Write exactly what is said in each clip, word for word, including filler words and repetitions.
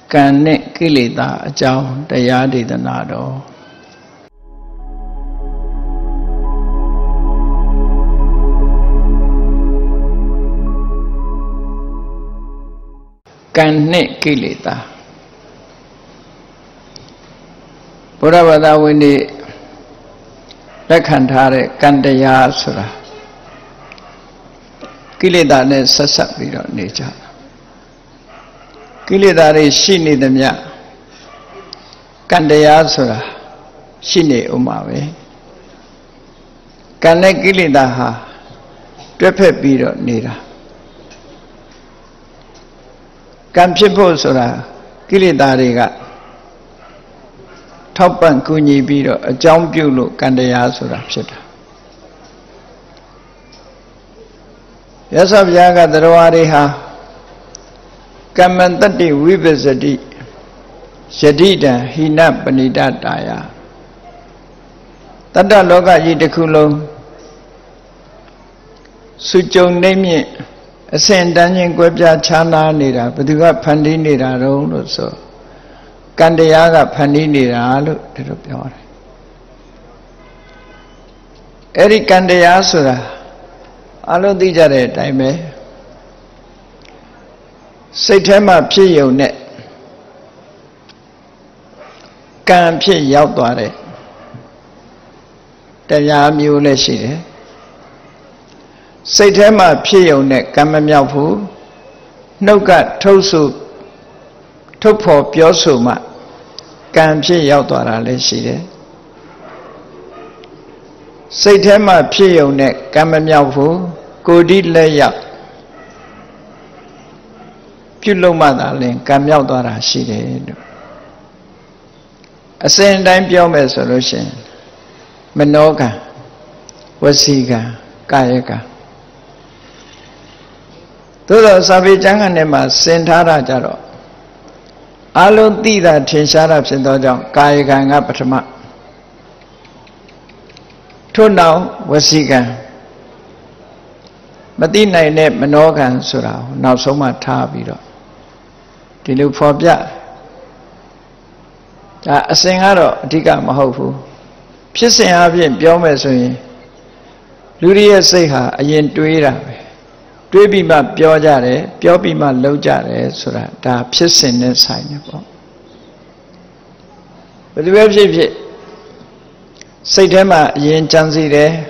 ကံနဲ့ကိလေသာအကြောင်းတရားဒေသနာတော်ကံနဲ့ကိလေသာဘုရားဘာသာဝင်တွေလက်ခံထားတဲ့ကံတရားဆိုတာကိလေသာနဲ့ဆက်ဆက်ပြီးတော့နေကြတာကိလေသာတွေရှိနေသမျှကံတရားဆိုတာရှိနေဥမှာပဲကံနဲ့ကိလေသာဟာတွဲဖက်ပြီးတော့နေတာကံဖြစ်ဖို့ဆိုတာကိလေသာတွေကထောက်ပံ့ကူညီပြီးတော့အကြောင်းပြုလို့ကံတရားဆိုတာဖြစ်တာရသော်ဘုရားကသရဝါတွေဟာကမ္မတတ္တိဝိပစ္စတိယတိတံဟိနပဏိတတာယတတ္တလောကကြီးတစ်ခုလုံးစုကြုံနေမြင့်အစဉ်တန်းချင်းကွဲပြားခြားနားနေတာဘယ်သူကဖန်တီးနေတာတုံးလို့ဆိုကံတရားကဖန်တီးနေတာလို့ဒီလိုပြောတယ်အဲ့ဒီကံတရားဆိုတာအလုံးသိကြတဲ့အတိုင်းပဲစိတ်ထဲမှာဖြစ်ယုံနဲ့ကံဖြစ်ရောက်သွားတဲ့တရားမျိုးလည်းရှိတယ်စိတ်ထဲမှာဖြစ်ယုံနဲ့ကံမမြောက်ဘူးနှုတ်ကထုတ်ဆိုထုတ်ဖော်ပြောဆိုမှကံဖြစ်ရောက်သွားတာလည်းရှိတယ်စိတ်ထဲမှာဖြစ်ယုံနဲ့ကံမမြောက်ဘူးကိုယ်ဒီလက်ရောက်ပြုလုပ်မှသာလင်ကံမြောက်သွားတာရှိတယ်လို့အစဉ်တိုင်းပြောမယ်ဆိုလို့ရှိရင်မနောကံဝစီကံကာယကံသို့သောစာပေကျမ်းဂန်ထဲမှာစင်ထားတာကြတော့အလုံးသိတာထင်ရှားတာဖြစ်သောကြောင့်ကာယကံကပထမထို့နောက်ဝစီကံမသိနိုင်တဲ့မနောကံဆိုတာကိုနောက်ဆုံးမှထားပြီးတော့ဒီလိုဖော်ပြဒါအစဉ်ကတော့အဓိကမဟုတ်ဘူးဖြစ်စဉ်အပြင်ပြောမယ်ဆိုရင်လူတွေရဲ့စိတ်ဟာအရင်တွေးတာပဲတွေးပြီးမှပြောကြတယ်ပြောပြီးမှလုပ်ကြတယ်ဆိုတာဒါဖြစ်စဉ်နဲ့ဆိုင်တယ်ပေါ့ဘယ်လိုပဲဖြစ်ဖြစ်စိတ်ထဲမှာအရင်ကြံစည်တယ်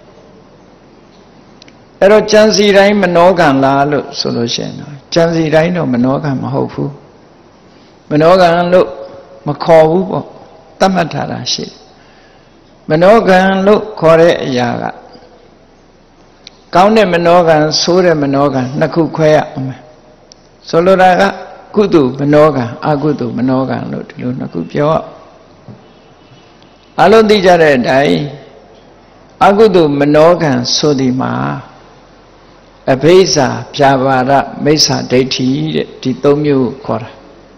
အဲ့တော့ကြံစည်တိုင်းမနောကံလားလို့ဆိုလို့ရှိရင်ကြံစည်တိုင်းတော့မနောကံမဟုတ်ဘူးမနောကံလို့မခေါ်ဘူးပေါ့သတ်မှတ်ထားတာရှိတယ်မနောကံလို့ခေါ်တဲ့အရာကကောင်းတဲ့မနောကံဆိုးတဲ့မနောကံနှစ်ခုခွဲရအောင်မယ်ဆိုလိုတာကကုသိုလ်မနောကံအကုသိုလ်မနောကံလို့ဒီလိုနှစ်ခုပြောအလုံးသိကြတဲ့အတိုင်းအကုသိုလ်မနောကံဆိုဒီမှာအဘိဇာဖြာပါဒမိစ္ဆာဒိဋ္ဌိတဲ့ဒီသုံးမျိုးကိုခေါ်တာ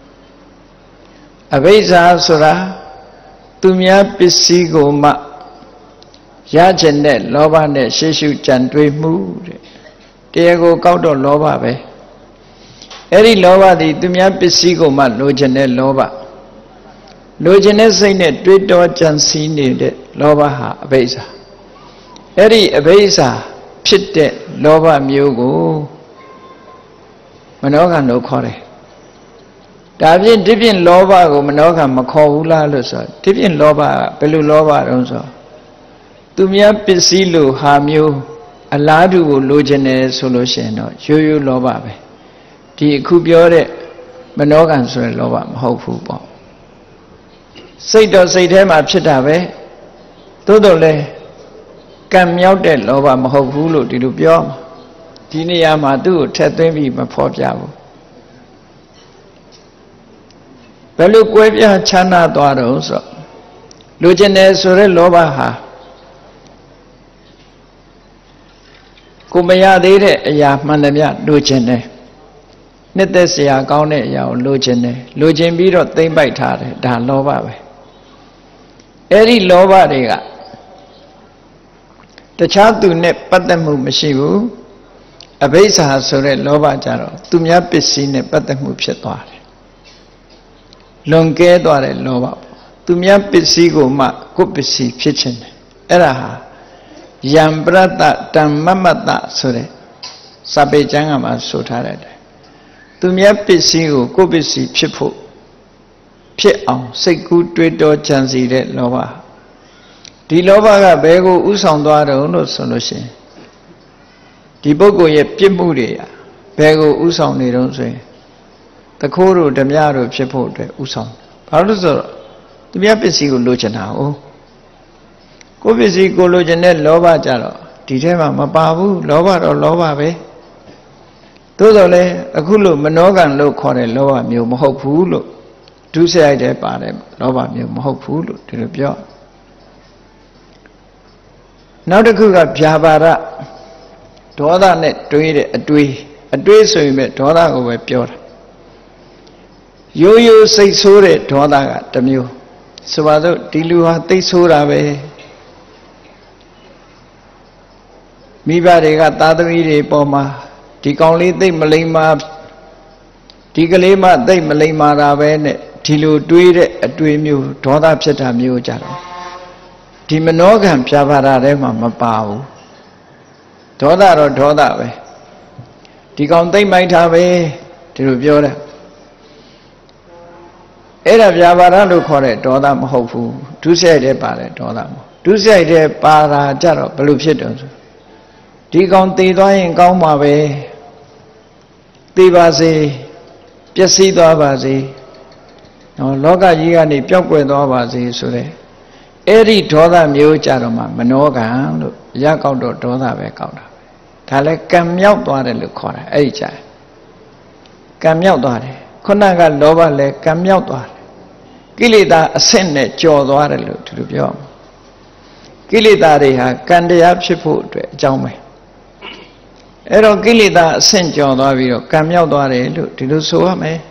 အဘိဇာဆိုတာသူများပစ္စည်းကိုမှရကျင်တဲ့လောဘနဲ့ရှေ့ရှုကြံတွေးမှုတဲ့တရားကိုကောက်တော့လောဘပဲအဲ့ဒီလောဘသည်သူများပစ္စည်းကိုမှလိုချင်တဲ့လောဘလိုချင်တဲ့စိတ်နဲ့တွေးတောကြံစည်နေတဲ့လောဘဟာအဘိဇာအဲ့ဒီအဘိဇာဖြစ်တဲ့လောဘမျိုးကိုမနောကံလို့ခေါ်တယ်ဒါဖြင့်ဒီဖြင့်လောဘကိုမနောကံမခေါ်ဘူးလားလို့ဆိုဒီဖြင့်လောဘဘယ်လိုလောဘတုံးဆိုသူများပစ္စည်းလိုဟာမျိုးအလားတူကိုလိုချင်တယ်ဆိုလို့ရှိရင်တော့ရိုးရိုးလောဘပဲဒီအခုပြောတဲ့မနောကံဆိုတဲ့လောဘမဟုတ်ဘူးပေါ့စိတ်တော့စိတ်ထဲမှာဖြစ်တာပဲသို့တော်လည်းကံမြောက်တဲ့လောဘမဟုတ်ဘူးလို့ဒီလိုပြောဒီနေရာမှာသူ့ကိုထည့်သွင်းပြီးမဖော်ပြဘူးဘယ်လိုကွဲပြားချမ်းသာသွားတော့ဆိုလိုချင်တယ်ဆိုတဲ့လောဘဟာကိုမရသေးတဲ့အရာမှန်တယ်ဗျလိုချင်တယ်နှစ်သက်စရာကောင်းတဲ့အရာကိုလိုချင်တယ်လိုချင်ပြီးတော့သိမ့်ပိုက်ထားတယ်ဒါလောဘပဲအဲ့ဒီလောဘတွေကတခြားသူနဲ့ပတ်သက်မှုမရှိဘူးအဘိဇ္ဇာဆိုတဲ့လောဘကြတော့သူများပစ္စည်းနဲ့ပတ်သက်မှုဖြစ်သွားတယ်လွန်ကဲသွားတဲ့လောဘပေါ့သူများပစ္စည်းကိုမှကိုယ်ပစ္စည်းဖြစ်ခြင်းတယ်အဲ့ဒါဟာယံပရတ္တတမ္မမတ္တဆိုတဲ့စာပေကျမ်းကမှဆိုထားတယ်သူများပစ္စည်းကိုကိုယ်ပစ္စည်းဖြစ်ဖို့ဖြစ်အောင်စိတ်ကူးတွေးတောကြံစီတဲ့လောဘဒီလောဘကဘယ်ကိုဥဆောင်သွားတယ်လို့ဆိုလို့ရှိရင်ဒီပုဂ္ဂိုလ်ရဲ့ပြစ်မှုတွေဘယ်ကိုဥဆောင်နေတုံးဆိုရင်တခိုးတို့ဓမြတို့ဖြစ်ဖို့အတွက်ဥဆောင်ဘာလို့ဆိုတော့သူများပစ္စည်းကိုလိုချင်တာ哦ကိုယ်ပစ္စည်းကိုလိုချင်တဲ့လောဘကြတော့ဒီထဲမှာမပါဘူးလောဘတော့လောဘပဲသို့တော်လည်းအခုလို့မနောကံလို့ခေါ်တဲ့လောဘမျိုးမဟုတ်ဘူးလို့ဒုစရိုက်တဲ့ပါတယ်လောဘမျိုးမဟုတ်ဘူးလို့ဒီလိုပြောနောက်တစ်ခုကဗျာပါဒဒေါသနဲ့တွေးတဲ့အတွေးအတွေးဆိုရင်ပဲဒေါသကိုပဲပြောတာရိုးရိုးစိတ်ဆိုးတဲ့ဒေါသကတစ်မျိုးဆိုပါစို့ဒီလူဟာသိဆိုးတာပဲမိဘတွေကသားသမီးတွေပေါ်မှာဒီကောင်လေးသိမလိမ္မာဒီကလေးမှသိမလိမ္မာတာပဲနဲ့ဒီလိုတွေးတဲ့အတွေးမျိုးဒေါသဖြစ်တာမျိုးကြတော့ဒီမနောကံပြပါတာထဲမှာမပါဘူးဒေါသတော့ဒေါသပဲဒီကောင်သိမ့်မိုက်တာပဲဒီလိုပြောတယ်အဲ့ဒါပြပါဒလို့ခေါ်တဲ့ဒေါသမဟုတ်ဘူးဒုစရိုက်တဲ့ပါတယ်ဒေါသမဟုတ်ဒုစရိုက်တဲ့ပါတာကြတော့ဘယ်လိုဖြစ်တယ်ဆိုဒီကောင်တည်သွားရင်ကောင်းပါပဲတည်ပါစေပျက်စီးသွားပါစေနော်လောကကြီးကနေပျောက်ကွယ်သွားပါစေဆိုတဲ့အဲ့ဒီဒေါသမျိုးကြတော့မှမနောကံလို့ရကောက်တော့ဒေါသပဲကောက်တာဒါလဲကံမြောက်သွားတယ်လို့ခေါ်တာအဲ့ဒီကြကံမြောက်သွားတယ်ခုနကလောဘလဲကံမြောက်သွားတယ်ကိလေသာအဆင့်နဲ့ကြော်သွားတယ်လို့ဒီလိုပြောမှာကိလေသာတွေဟာကံတရားဖြစ်ဖို့အတွက်အကြောင်းပဲအဲ့တော့ကိလေသာအဆင့်ကြော်သွားပြီးတော့ကံမြောက်သွားတယ်လို့ဒီလိုဆိုရမယ်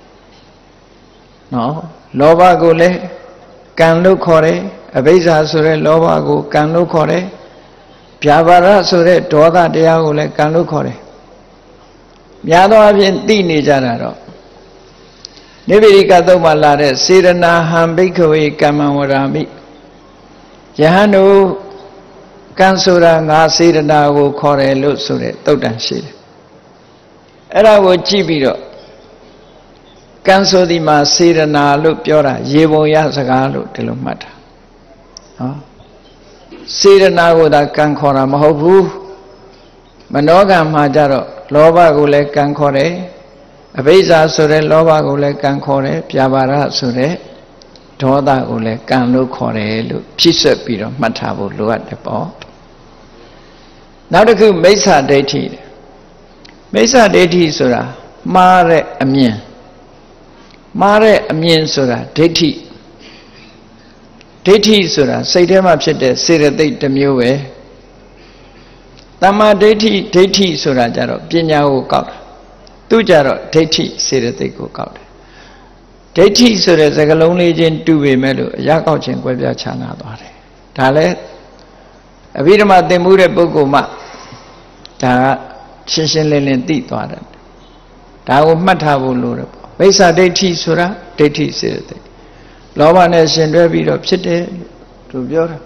နော်လောဘကိုလည်းကံလို့ခေါ်တယ်အဘိဇ္ဇာဆိုတဲ့လောဘကိုကံလို့ခေါ်တယ်ဗျာပါဒဆိုတဲ့ဒေါသတရားကိုလည်းကံလို့ခေါ်တယ်များသောအားဖြင့်သိနေကြတာတော့နိဗ္ဗိဒိကသုတ်မှာလာတဲ့စေရနာဟံဘိက္ခဝေကမ္မံဝရာမိယဟန်တို့ကံဆိုတာငါစေရနာကိုခေါ်တယ်လို့ဆိုတဲ့သုတ်တန်ရှိတယ်အဲ့ဒါကိုကြည့်ပြီးတော့ကံဆိုဒီမှာစေရနာလို့ပြောတာရေပုံရစကားလို့ဒီလိုမှတ်တာဟောစေရနာကိုသာကံခေါ်တာမဟုတ်ဘူးမနောကံမှာကြတော့လောဘကိုလည်းကံခေါ်တယ်အဘိဇ္ဇာဆိုတဲ့လောဘကိုလည်းကံခေါ်တယ်ပြာပါဒဆိုတဲ့ဒေါသကိုလည်းကံလို့ခေါ်တယ်လို့ဖြစ်ဆက်ပြီးတော့မှတ်ထားဖို့လိုအပ်တယ်ပေါ့နောက်တစ်ခုမိစ္ဆာဒိဋ္ဌိမိစ္ဆာဒိဋ္ဌိဆိုတာမှားတဲ့အမြင်မှားတဲ့အမြင်ဆိုတာဒိဋ္ဌိဒိဋ္ဌိဆိုတာစိတ်ထဲမှာဖြစ်တဲ့စေတသိက်တစ်မျိုးပဲသမ္မာဒိဋ္ဌိဒိဋ္ဌိဆိုတာကြတော့ပညာကိုကောက်တာသူကြတော့ဒိဋ္ဌိစေတသိက်ကိုကောက်တယ်ဒိဋ္ဌိဆိုတဲ့စကားလုံးလေးချင်းတူပေမဲ့လို့အရာကောက်ခြင်းကွဲပြားခြားနာသွားတယ်ဒါလည်းအဘိဓမ္မာသင်မှုတဲ့ပုဂ္ဂိုလ်မှဒါကရှင်းရှင်းလင်းလင်းသိသွားတယ်ဒါကိုမှတ်ထားဖို့လိုတယ်ပေါ့မိစ္ဆာဒိဋ္ဌိဆိုတာဒိဋ္ဌိစေတသိက်လောဘနဲ့ရှင်တွဲပြီးတော့ဖြစ်တယ်သူပြောတာ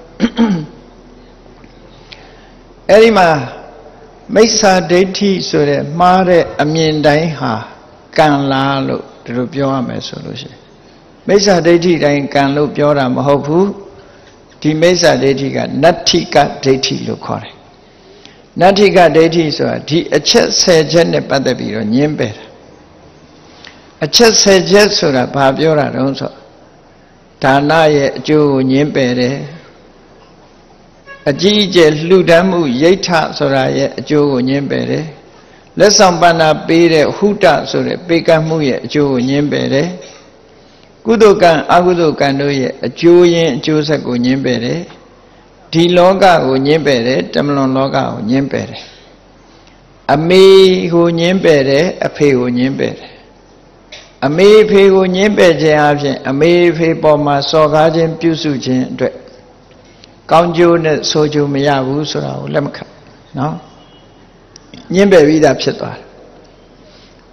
အဲ့ဒီမှာမိစ္ဆာဒိဋ္ဌိဆိုတဲ့မှားတဲ့အမြင်တိုင်းဟာကံလားလို့ဒီလိုပြောရမယ်ဆိုလို့ရှိရင်မိစ္ဆာဒိဋ္ဌိတိုင်းကံလို့ပြောတာမဟုတ်ဘူးဒီမိစ္ဆာဒိဋ္ဌိကနတ္ထိကဒိဋ္ဌိလို့ခေါ်တယ်နတ္ထိကဒိဋ္ဌိဆိုတာဒီအချက်ဆယ်ချက်နဲ့ပတ်သက်ပြီးတော့ညင်းပယ်တာအချက်ဆယ်ချက်ဆိုတာဘာပြောတာတုံးဆိုဒါနရဲ့အကျိုးကိုညင်းပယ်တယ်အကြီးအကျယ်လှူဒန်းမှုယိဋ္ဌဆိုတာရဲ့အကျိုးကိုညင်းပယ်တယ်လက်ဆောင်ပဏ္ဏပေးတဲ့ဟုတဆိုတဲ့ပေးကမ်းမှုရဲ့အကျိုးကိုညင်းပယ်တယ်ကုသိုလ်ကံအကုသိုလ်ကံတို့ရဲ့အကျိုးရင်းအကျိုးဆက်ကိုညင်းပယ်တယ်ဒီလောကကိုညင်းပယ်တယ်တမလွန်လောကကိုညင်းပယ်တယ်အမေကိုညင်းပယ်တယ်အဖေကိုညင်းပယ်တယ်အမေဖေကိုညင်းပယ်ခြင်းအပြင်အမေဖေပေါ်မှာစော်ကားခြင်းပြုစုခြင်းအတွက်ကောင်းကျိုးနဲ့ဆိုးကျိုးမရဘူးဆိုတာကိုလက်မခံနော်ညင်းပယ်ပြီးသားဖြစ်သွားတယ်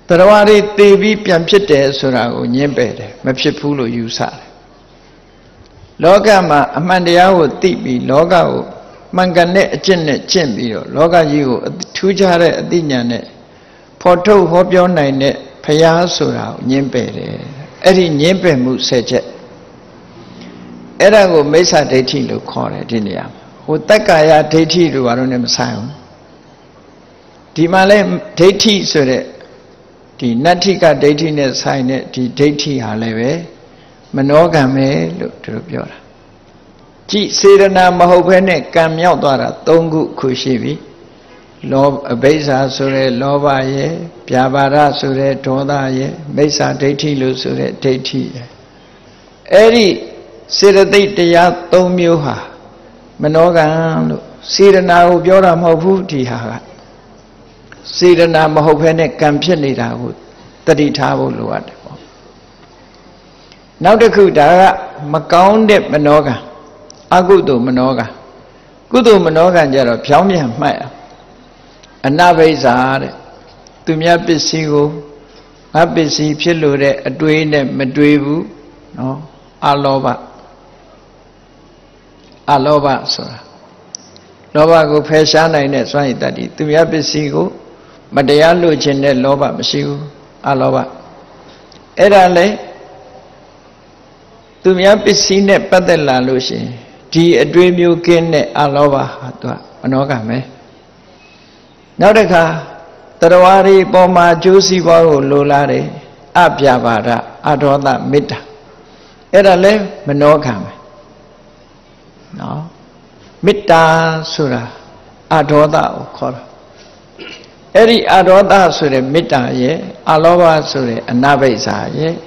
တရားတွေသိပြီးပြန်ဖြစ်တယ်ဆိုတာကိုညှင်းပယ်တယ်မဖြစ်ဘူးလို့ယူဆတယ်လောကမှာအမှန်တရားကိုသိပြီးလောကကိုမှန်ကန်တဲ့အကျင့်နဲ့ကျင့်ပြီးတော့လောကကြီးကိုထူးခြားတဲ့အသိဉာဏ်နဲ့ဖော်ထုတ်ဟောပြောနိုင်တဲ့ဘုရားဆိုတာကိုညှင်းပယ်တယ်အဲ့ဒီညှင်းပယ်မှုဆယ်ချက်အဲ့ဒါကိုမိစ္ဆာဒိဋ္ဌိလို့ခေါ်တယ်ဒီနေရာမှာဟိုတက္ကာယဒိဋ္ဌိတို့ဘာလို့လဲမဆိုင်ဘူးဒီမှာလဲဒိဋ္ဌိဆိုတဲ့ဒီနတ္ထိကဒိဋ္ဌိနဲ့ဆိုင်တဲ့ဒီဒိဋ္ဌိဟာလည်းပဲမနောကံပဲလို့သူတို့ပြောတာကြည်စေရနာမဟုတ်ဘဲနဲ့ကံမြောက်သွားတာ၃ခုခုရှိပြီလောအဘိဇာဆိုတဲ့လောဘရဲ့ဗျာပါဒဆိုတဲ့ဒေါသရဲ့မိစ္ဆာဒိဋ္ဌိလို့ဆိုတဲ့ဒိဋ္ဌိရဲ့အဲ့ဒီစေတသိက်တရား၃မျိုးဟာမနောကံလို့စေရနာကိုပြောတာမဟုတ်ဘူးဒီဟာကစေရနာမဟုတ်ဘဲနဲ့ကံဖြစ်နေတာကိုတတိထားဖို့လိုအပ်တယ်ပေါ့နောက်တစ်ခုဒါကမကောင်းတဲ့မနောကံအကုသိုလ်မနောကံကုသိုလ်မနောကံကြတော့ဖြောင်းပြန်မှတ်အနဘိဇာတဲ့သူများပစ္စည်းကိုငါပစ္စည်းဖြစ်လို့တဲ့အတွေးနဲ့မတွေးဘူးနော်အလောဘအလောဘဆိုတာလောဘကိုဖယ်ရှားနိုင်တဲ့စွမ်းရည်တတ္တိသူများပစ္စည်းကိုမတရားလို့ခြင်းတဲ့လောဘမရှိဘူးအလောဘအဲ့ဒါလေသူများပစ္စည်းနဲ့ပတ်သက်လာလို့ရှိရင်ဒီအတွေ့မျိုးကင်းတဲ့အလောဘဟာသူကမနောကံပဲနောက်တစ်ခါတရားတွေပေါ်မှာကျိုးစီးပွားကိုလိုလားတယ်အပြပါဒအဒေါသမေတ္တာအဲ့ဒါလဲမနောကံပဲနော်မေတ္တာဆိုတာအဒေါသကိုခေါ်တာအဲ့ဒီအဒေါသဆိုတဲ့မေတ္တာရဲ့အလောဘဆိုတဲ့အနဘိဇာရဲ့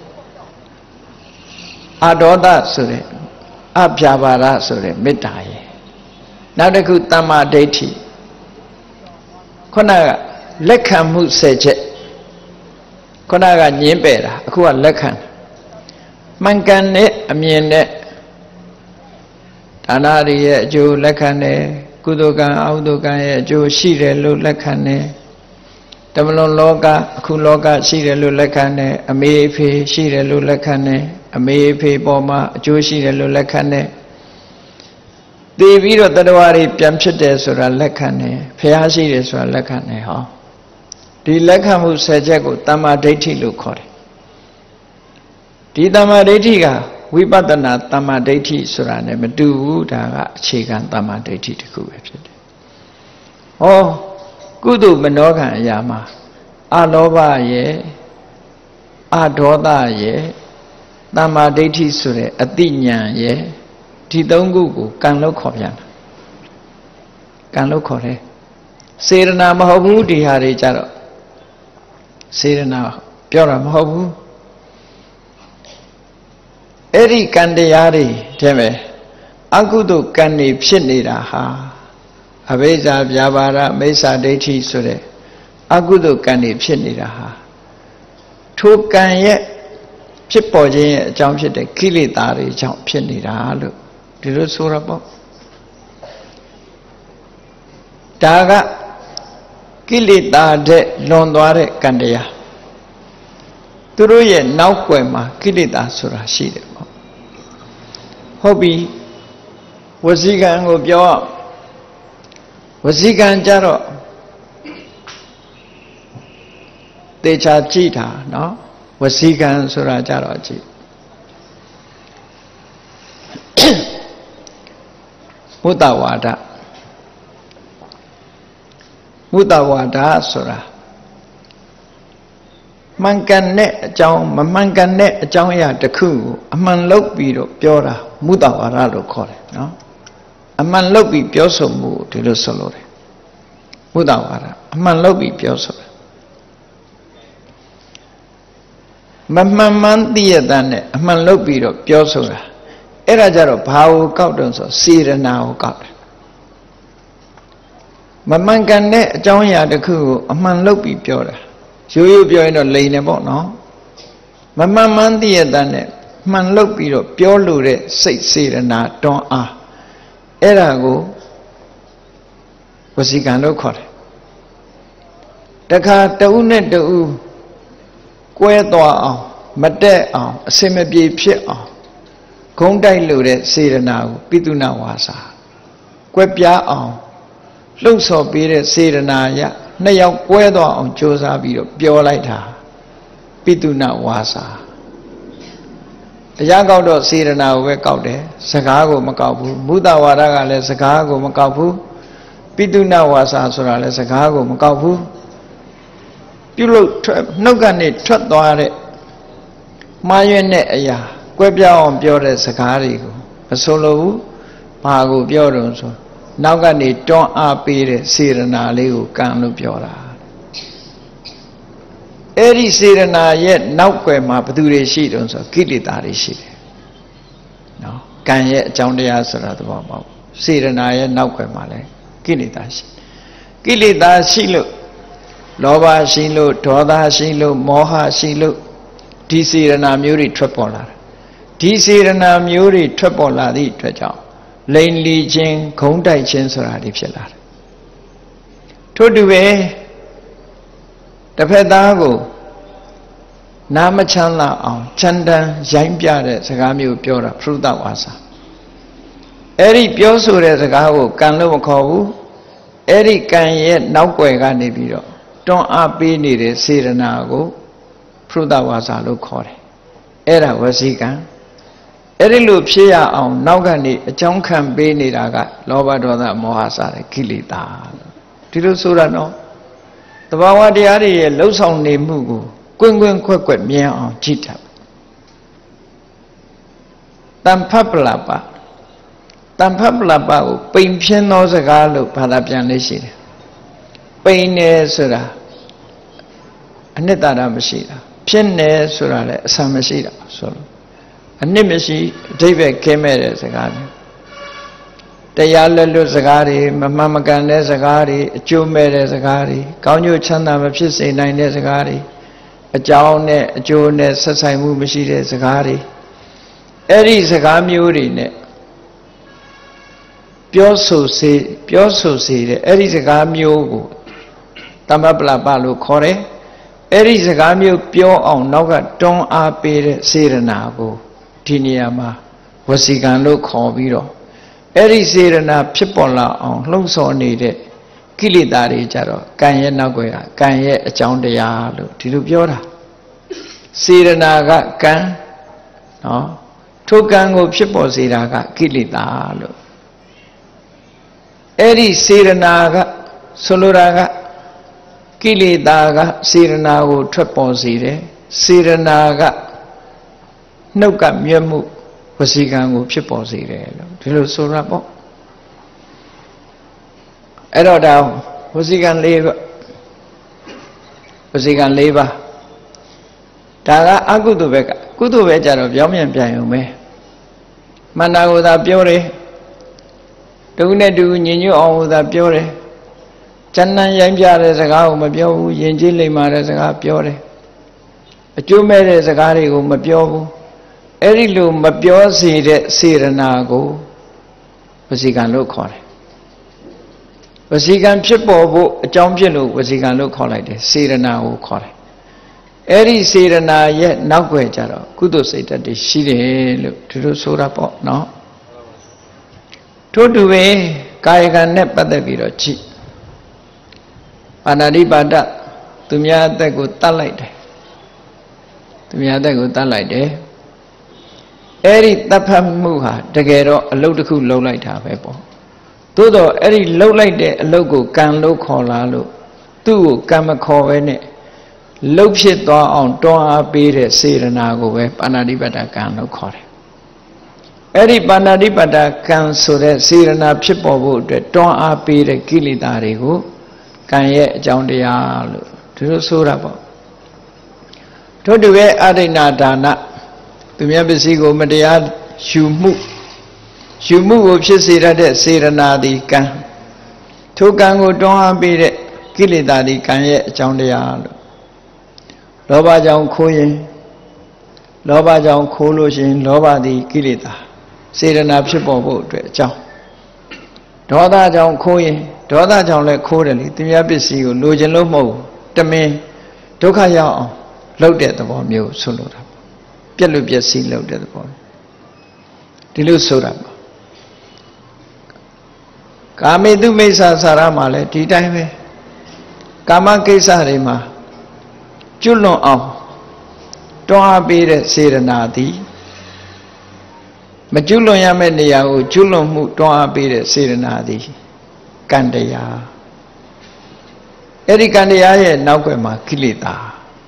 အဒေါသဆိုတဲ့အပြာပါဒဆိုတဲ့မေတ္တာရဲ့နောက်တစ်ခုတမ္မာဒိဋ္ဌိခုနကလက်ခံမှုဆယ်ချက်ခုနကညင်းပယ်တာအခုကလက်ခံမှန်ကန်တဲ့အမြင်နဲ့ဒါနတွေရဲ့အကျိုးလက်ခံတယ်ကုသိုလ်ကံအကုသိုလ်ကံရဲ့အကျိုးရှိတယ်လို့လက်ခံတယ်တမလွန်လောကအခုလောကရှိတယ်လို့လက်ခံတယ်အမေအဖေရှိတယ်လို့လက်ခံတယ်အမေအဖေပေါ်မှာအကျိုးရှိတယ်လို့လက်ခံတယ်သိပြီးတော့တရားတွေပြန်ဖြစ်တယ်ဆိုတာလက်ခံတယ်ဖျားရှိတယ်ဆိုတာလက်ခံတယ်ဟောဒီလက်ခံမှုဆယ်ချက်ကိုတမ္မာဒိဋ္ဌိလို့ခေါ်တယ်ဒီတမ္မာဒိဋ္ဌိကဝိပဿနာတမ္မာဒိဋ္ဌိဆိုတာ ਨੇ မတူဘူးဒါကအခြေခံတမ္မာဒိဋ္ဌိတစ်ခုပဲဖြစ်တယ်ဟောကုသိုလ်မနောကံအရာမှာအလောဘရဲ့အဒေါသရဲ့တမ္မာဒိဋ္ဌိဆိုတဲ့အတိညာဏ်ရဲ့ဒီသုံးခုကိုကံလို့ခေါ်ပြန်တာကံလို့ခေါ်တယ်စေရနာမဟုတ်ဘူးဒီဟာတွေကြတော့စေရနာပြောတာမဟုတ်ဘူးအဲ့ဒီကံတရားတွေတဲ့မဲ့အကုသိုလ်ကံတွေဖြစ်နေတာဟာအဘိဇာဗျာပါဒမိစ္ဆာဒိဋ္ဌိဆိုတဲ့အကုသိုလ်ကံတွေဖြစ်နေတာဟာထိုကံရဲ့ဖြစ်ပေါ်ခြင်းရဲ့အကြောင်းဖြစ်တဲ့ကိလေသာတွေကြောင့်ဖြစ်နေတာလို့ဒီလိုဆိုရပေါ့ဒါကကိလေသာတဲ့လွန်သွားတဲ့ကံတရားသူတို့ရဲ့နောက်ွယ်မှာကိလေသာဆိုတာရှိတယ်ပေါ့ဟုတ်ပြီဝစီကံကိုပြောဝစီကံကြတော့တေချာကြည့်တာနော်ဝစီကံဆိုတာကြတော့ကြည့်မုတ္တဝါဒမုတ္တဝါဒဆိုတာမှန်ကန်တဲ့အကြောင်းမမှန်ကန်တဲ့အကြောင်းအရာတစ်ခုကိုအမှန်လုပ်ပြီးတော့ပြောတာမုတ္တဝါဒလို့ခေါ်တယ်နော်အမှန်လုပ်ပြီးပြောဆိုမှုဒီလိုဆိုလို့တယ်မုတ္တဝါဒအမှန်လုပ်ပြီးပြောဆိုတာမမှန်မှန်သိရတဲ့နဲ့အမှန်လုပ်ပြီးတော့ပြောဆိုတာအဲ့ဒါကြတော့ဘာကိုကောက်တုံးဆိုစေရနာကိုကောက်တယ်မမှန်ကန်တဲ့အကြောင်းအရာတစ်ခုကိုအမှန်လုပ်ပြီးပြောတာရိုးရိုးပြောရင်တော့လိန်နေပေါ့နော်မမှန်မှန်သိရတဲ့နဲ့မှန်လုပ်ပြီးတော့ပြောလို့တဲ့စိတ်စေရနာတွန်းအားအဲ့ဒါကိုဝစီကံလို့ခေါ်တယ်တခါတဦးနဲ့တဦးကွဲသွားအောင်မတက်အောင်အစင်မပြေဖြစ်အောင်ဂုံးတိုက်လို့တဲ့စေရနာကိုပိတုဏဝါစာကွဲပြားအောင်လှုပ်ဆော်ပေးတဲ့စေရနာရနှစ်ယောက်ကွဲသွားအောင်ကြိုးစားပြီးတော့ပြောလိုက်တာပိတုဏဝါစာအရာကောက်တော့စေရနာကိုပဲကောက်တယ်စကားကိုမကောက်ဘူးမုဒ္ဒဝါဒကလည်းစကားကိုမကောက်ဘူးပိတုဏဝါစာဆိုတာလည်းစကားကိုမကောက်ဘူးပြုလုပ်ထွက်နှုတ်ကနေထွက်သွားတဲ့မှားရွံ့တဲ့အရာကွဲပြားအောင်ပြောတဲ့စကားတွေကိုမဆိုလိုဘူးဘာကိုပြောတော့ဆိုနောက်ကနေတွန်းအားပေးတဲ့စေရနာလေးကိုကံလို့ပြောတာအဲ့ဒီစေရနာရဲ့နောက်ွယ်မှာဘယ်သူတွေရှိတုံးဆိုကိလေသာတွေရှိတယ်နော်ကံရဲ့အကြောင်းတရားဆိုတာသဘောပေါက်စေရနာရဲ့နောက်ွယ်မှာလည်းကိလေသာရှိကိလေသာရှိလို့လောဘရှိလို့ဒေါသရှိလို့မောဟရှိလို့ဒီစေရနာမျိုးတွေထွက်ပေါ်လာတယ်ဒီစေရနာမျိုးတွေထွက်ပေါ်လာသည့်အတွက်ကြောင့်လိန်လီခြင်းဂုံးတိုက်ခြင်းဆိုတာတွေဖြစ်လာတယ်ထို့တူပဲတစ်ဖက်သားကိုနာမချမ်းသာအောင်ချမ်းတမ်းရိုင်းပြတဲ့စကားမျိုးပြောတာဖရုဒဝါစာအဲ့ဒီပြောဆိုတဲ့စကားကိုကံလို့မခေါ်ဘူးအဲ့ဒီကံရဲ့နောက်ွယ်ကနေပြီးတော့တွန်းအားပေးနေတဲ့စေရနာကိုဖရုဒဝါစာလို့ခေါ်တယ်အဲ့ဒါဝစီကံအဲ့ဒီလိုဖြစ်ရအောင်နောက်ကနေအကြောင်းခံပေးနေတာကလောဘဒေါသမောဟစတဲ့ကိလေသာဒီလိုဆိုတာနော်သဘာဝတရားတွေရဲ့လှုပ်ဆောင်နေမှုကိုကွင်းကွင်းခွက်ခွက်မြင်အောင်ကြည့်တာတမ္ဖပလပတမ္ဖပလပကိုပိန်ဖြင်းသောစကားလို့ဘာသာပြန်လေးရှိတယ်ပိန်နေဆိုတာအနှစ်သာရမရှိတာဖြစ်နေဆိုတာလည်းအဆံမရှိတာဆိုလို့အနှစ်မရှိအဓိပ္ပာယ်ကဲမဲ့တဲ့စကားမျိုးတရားလက်လွတ်စကားတွေမမှန်မကန်တဲ့စကားတွေအကျိုးမဲ့တဲ့စကားတွေကောင်းကျိုးချမ်းသာမဖြစ်စေနိုင်တဲ့စကားတွေအကြောင်းနဲ့အကျိုးနဲ့ဆက်ဆိုင်မှုမရှိတဲ့စကားတွေအဲ့ဒီစကားမျိုးတွေနဲ့ပြောဆိုစေပြောဆိုစေတဲ့အဲ့ဒီစကားမျိုးကိုတမ္ပပလပလို့ခေါ်တယ်အဲ့ဒီစကားမျိုးပြောအောင်နောက်ကတွန်းအားပေးတဲ့စေရနာကိုဒီနေရာမှာဝစီကံလို့ခေါ်ပြီးတော့အဲ့ဒီစေရနာဖြစ်ပေါ်လာအောင်လှုံ့ဆော်နေတဲ့ကိလေသာတွေကြတော့ကံရဲ့နောက်ွယ်ကကံရဲ့အကြောင်းတရားလို့ဒီလိုပြောတာစေရနာကကံနော်ထိုကံကိုဖြစ်ပေါ်စေတာကကိလေသာလို့အဲ့ဒီစေရနာကဆိုလိုတာကကိလေသာကစေရနာကိုထွက်ပေါ်စေတယ်စေရနာကနှုတ်ကမြတ်မှုဝစီကံကိုဖြစ်ပေါ်စေတယ်လို့ဒီလိုဆိုရပေါ့အဲ့တော့ဒါဝစီကံ၄ပါးဝစီကံ၄ပါးဒါကအကုသိုလ်ဘက်ကကုသိုလ်ဘက်ကြတော့ပြောင်းပြန်ပြန်ုံပဲမန္တာကိုသာပြောတယ်တူနဲ့တူညင်ညွတ်အောင်ကိုသာပြောတယ်ကျန်တန်ရိုင်းပြတဲ့စကားကိုမပြောဘူးယဉ်ကျေးလိမ္မာတဲ့စကားပြောတယ်အကျိုးမဲ့တဲ့စကားတွေကိုမပြောဘူးအဲ့ဒီလိုမပြောစေတဲ့စေရနာကိုဝစီကံလို့ခေါ်တယ်ဝစီကံဖြစ်ပေါ်ဖို့အကြောင်းဖြစ်လို့ဝစီကံလို့ခေါ်လိုက်တယ်စေရနာကိုခေါ်တယ်အဲ့ဒီစေရနာရဲ့နောက်ွယ်ကြတော့ကုသိုလ်စိတ်ဓာတ်တွေရှိတယ်လို့ဒီလိုဆိုတာပေါ့နော်ထို့တူပဲကာယကံနဲ့ပတ်သက်ပြီးတော့ကြည့်ပါဏာတိပါဒသူများအသက်ကိုတတ်လိုက်တယ်သူများအသက်ကိုတတ်လိုက်တယ်အဲ့ဒီတတ်ဖတ်မှုဟာတကယ်တော့အလုတ်တစ်ခုလုံးလိုက်တာပဲပေါ့သို့တော့အဲ့ဒီလုံးလိုက်တဲ့အလုတ်ကိုကံလို့ခေါ်လာလို့သူ့ကိုကံမခေါ်ပဲနဲ့လှုပ်ဖြစ်သွားအောင်တွန်းအားပေးတဲ့စေရနာကိုပဲပါဏာတိပါဒကံလို့ခေါ်တယ်အဲ့ဒီပါဏာတိပါဒကံဆိုတဲ့စေရနာဖြစ်ပေါ်ဖို့အတွက်တွန်းအားပေးတဲ့ကိလေသာတွေကိုကံရဲ့အကြောင်းတရားလို့ဒီလိုဆိုတာပေါ့ထို့တူပဲအဋိဏဒါနသူများပစ္စည်းကိုမတရားယူမှုယူမှုကိုဖြစ်စေရတဲ့စေရနာသည်ကံထိုကံကိုတွန်းအားပေးတဲ့ကိလေသာသည်ကံရဲ့အကြောင်းတရားလို့လောဘကြောင့်ခိုးရင်လောဘကြောင့်ခိုးလို့ရှိရင်လောဘသည်ကိလေသာစေရနာဖြစ်ပေါ်ဖို့အတွက်အကြောင်းဒေါသကြောင့်ခိုးရင်ဒေါသကြောင့်လည်းခိုးတယ်လေသူများပစ္စည်းကိုလိုချင်လို့မဟုတ်တမင်ဒုက္ခရောက်အောင်လှုပ်တဲ့သဘောမျိုးဆိုလိုတာပြက်လို့ပြက်စီးလှုပ်တဲ့သဘောဒီလိုဆိုတာပါကာမေတုမိစ္ဆာစာရမှာလည်းဒီတိုင်းပဲကာမကိစ္စတွေမှာကျွလွန်အောင်တွန်းအားပေးတဲ့စေရနာသည်မကျွလွန်ရမယ့်နေရာကိုကျွလွန်မှုတွန်းအားပေးတဲ့စေရနာသည်ကံတရားအဲ့ဒီကံတရားရဲ့နောက်ွယ်မှာကိလေသာ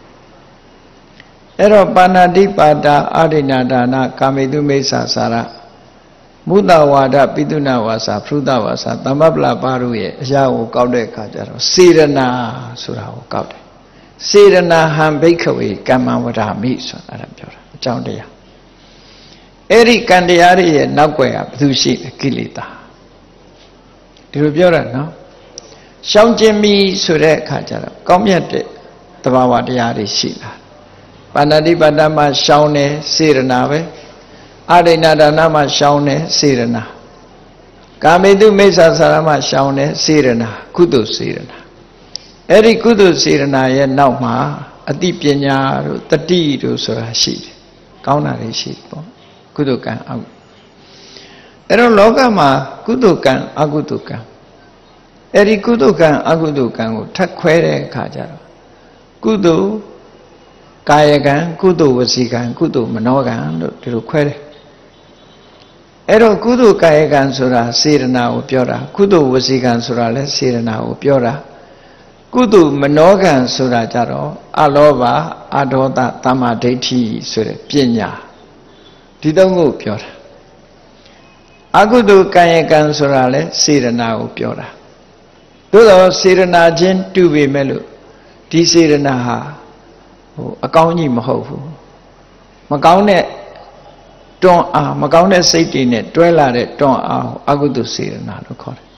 အဲ့တော့ပါဏာတိပါဒအာရိဏဒါနကာမေတုမိစ္ဆာစာရမုဒ္ဒဝါဒပိတုဏဝါစာဖရုဒဝါစာသမ္မပလပါရုရဲ့အရာကိုကောက်တဲ့အခါကျတော့စေရနာဆိုတာကိုကောက်တယ်စေရနာဟံဘိက္ခဝေကမ္မဝဒမိဆိုတာအဲ့ဒါပြောတာအကြောင်းတရားအဲ့ဒီကံတရားတွေရဲ့နောက်ွယ်ကဘယ်သူရှိလဲကိလေသာဒီလိုပြောတာနော်ရှောင်ကျင်ပြီဆိုတဲ့အခါကျတော့ကောင်းမြတ်တဲ့သဘာဝတရားတွေရှိလာပါဏာတိပါဒမှာရှောင်တယ်စေရနာပဲအာရိဏဒါနမှာရှောင်တယ်စေရနာကာမေတုမိစ္ဆာစာရမှာရှောင်တယ်စေရနာကုသိုလ်စေရနာအဲ့ဒီကုသိုလ်စေရနာရဲ့နောက်မှာအတိပညာတို့တတိတို့ဆိုတာရှိတယ်ကောင်းတာတွေရှိတယ်ပေါ့ကုသိုလ်ကံအကုအဲ့တော့လောကမှာကုသိုလ်ကံအကုသိုလ်ကံအဲ့ဒီကုသိုလ်ကံအကုသိုလ်ကံကိုထပ်ခွဲတဲ့အခါကျတော့ကုသိုလ်ကာယကံကုသိုလ်ဝစီကံကုသိုလ်မနောကံတို့ဒီလိုခွဲတယ်အဲ့တော့ကုသိုလ်ကာယကံဆိုတာစေရနာကိုပြောတာကုသိုလ်ဝစီကံဆိုတာလည်းစေရနာကိုပြောတာကုသိုလ်မနောကံဆိုတာကြတော့အလောဘအဒေါသသမ္မာဒိဋ္ဌိဆိုတဲ့ပညာဒီသုံးခုပြောတာအကုသိုလ်ကာယကံဆိုတာလည်းစေရနာကိုပြောတာသို့တော့စေရနာချင်းတူပေမဲ့လို့ဒီစေရနာဟာဟိုအကောင်းကြီးမဟုတ်ဘူးမကောင်းတဲ့တွန်းအားမကောင်းတဲ့စိတ်တွေနဲ့တွဲလာတဲ့တွန်းအားအကုသိုလ်စေရနာလို့ခေါ်တယ်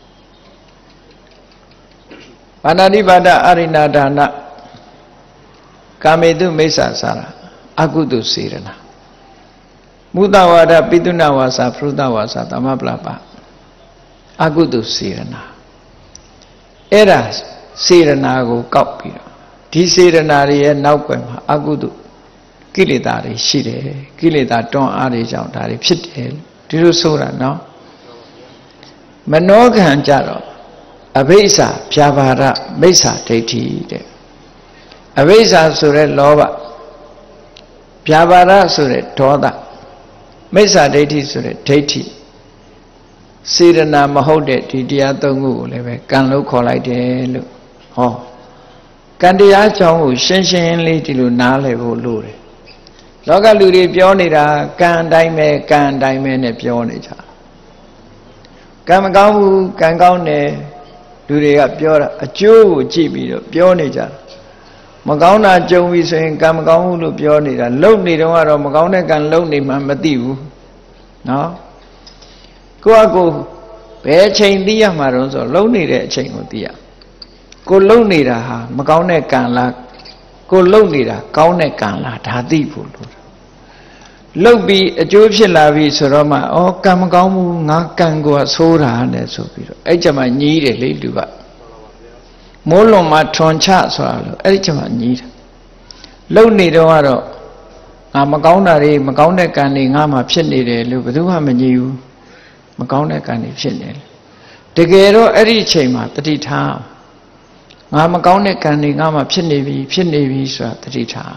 ပါဏာတိပါဒအာရိဏဒါနကာမေတုမိစ္ဆာစာရအကုသိုလ်စေရနာမုဒ္ဒဝါဒပိတုဏဝါစာဖရုဒဝါစာသမ္မပလပအကုသိုလ်စေရနာအဲ့ဒါစေရနာကိုကောက်ပြီးတော့ဒီစေရနာတွေရဲ့နောက်ွယ်မှာအကုသိုလ်ကိလေသာတွေရှိတယ်ကိလေသာတွန်းအားတွေကြောင့်ဒါတွေဖြစ်တယ်ဒီလိုဆိုတာနော်မနောကံကြတော့အဘိဓါဖြာပါဒမိစ္ဆာဒိဋ္ဌိတဲ့အဘိဓါဆိုတဲ့လောဘဖြာပါဒဆိုတဲ့ဒေါသမိစ္ဆာဒိဋ္ဌိဆိုတဲ့ဒိဋ္ဌိစေရနာမဟုတ်တဲ့ဒီတရားသုံးခုကိုလည်းပဲကံလို့ခေါ်လိုက်တယ်လို့ဟောကံတရားကြောင့်ကိုရှင်းရှင်းလေးဒီလိုနားလည်ဖို့လိုတယ်လောကလူတွေပြောနေတာကံအတိုင်းပဲကံအတိုင်းပဲနဲ့ပြောနေကြကံမကောင်းဘူးကံကောင်းတယ်လူတွေကပြောတာအကျိုးကိုကြည့်ပြီးတော့ပြောနေကြမကောင်းတာကြုံပြီဆိုရင်ကံမကောင်းဘူးလို့ပြောနေတာလုံနေတော့ကတော့မကောင်းတဲ့ကံလုံနေမှမသိဘူးနော်ကိုယ့်အကိုဘယ်အချိန်သိရမှာတော့ဆိုလုံနေတဲ့အချိန်ကိုသိရကိုလုံနေတာဟာမကောင်းတဲ့ကံလားကိုလုံနေတာကောင်းတဲ့ကံလားဒါသိဖို့လို့လုံပြီးအကျိုးဖြစ်လာပြီဆိုတော့မှဩကံမကောင်းဘူးငါကံကိုဆိုးတာနဲ့ဆိုပြီးတော့အဲ့ကြမှာညီးတယ်လေလူကမိုးလွန်မှာထွန်ချဆိုတာလို့အဲ့ဒီကြမှာညီးတယ်လုံနေတော့ကတော့ငါမကောင်းတာတွေမကောင်းတဲ့ကံတွေငါမှဖြစ်နေတယ်လို့ဘယ်သူမှမညီဘူးမကောင်းတဲ့ကံတွေဖြစ်နေတယ်တကယ်တော့အဲ့ဒီအချိန်မှာတတိထားငါမကောင်းတဲ့ကံတွေငါမှဖြစ်နေပြီဖြစ်နေပြီဆိုတာတတိထား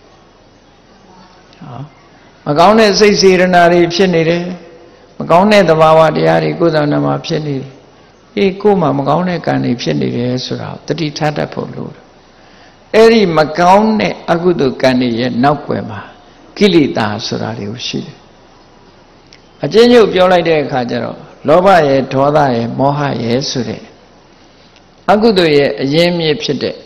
ဟောမကောင်းတဲ့စိတ်စေရနာတွေဖြစ်နေတယ်မကောင်းတဲ့သဘာဝတရားတွေကိုယ်တော်နာမှာဖြစ်နေတယ်အေးကိုယ်မှာမကောင်းတဲ့ကံတွေဖြစ်နေတယ်ဆိုတာတတိထားတတ်ဖို့လိုတယ်အဲ့ဒီမကောင်းတဲ့အကုသိုလ်ကံတွေရဲ့နောက်ွယ်မှာကိလေသာဆိုတာတွေကိုရှိတယ်အကျဉ်းချုပ်ပြောလိုက်တဲ့အခါကျတော့လောဘရဲ့ဒေါသရဲ့မောဟရဲ့ဆိုတဲ့အကုသိုလ်ရဲ့အရင်းမြစ်ဖြစ်တဲ့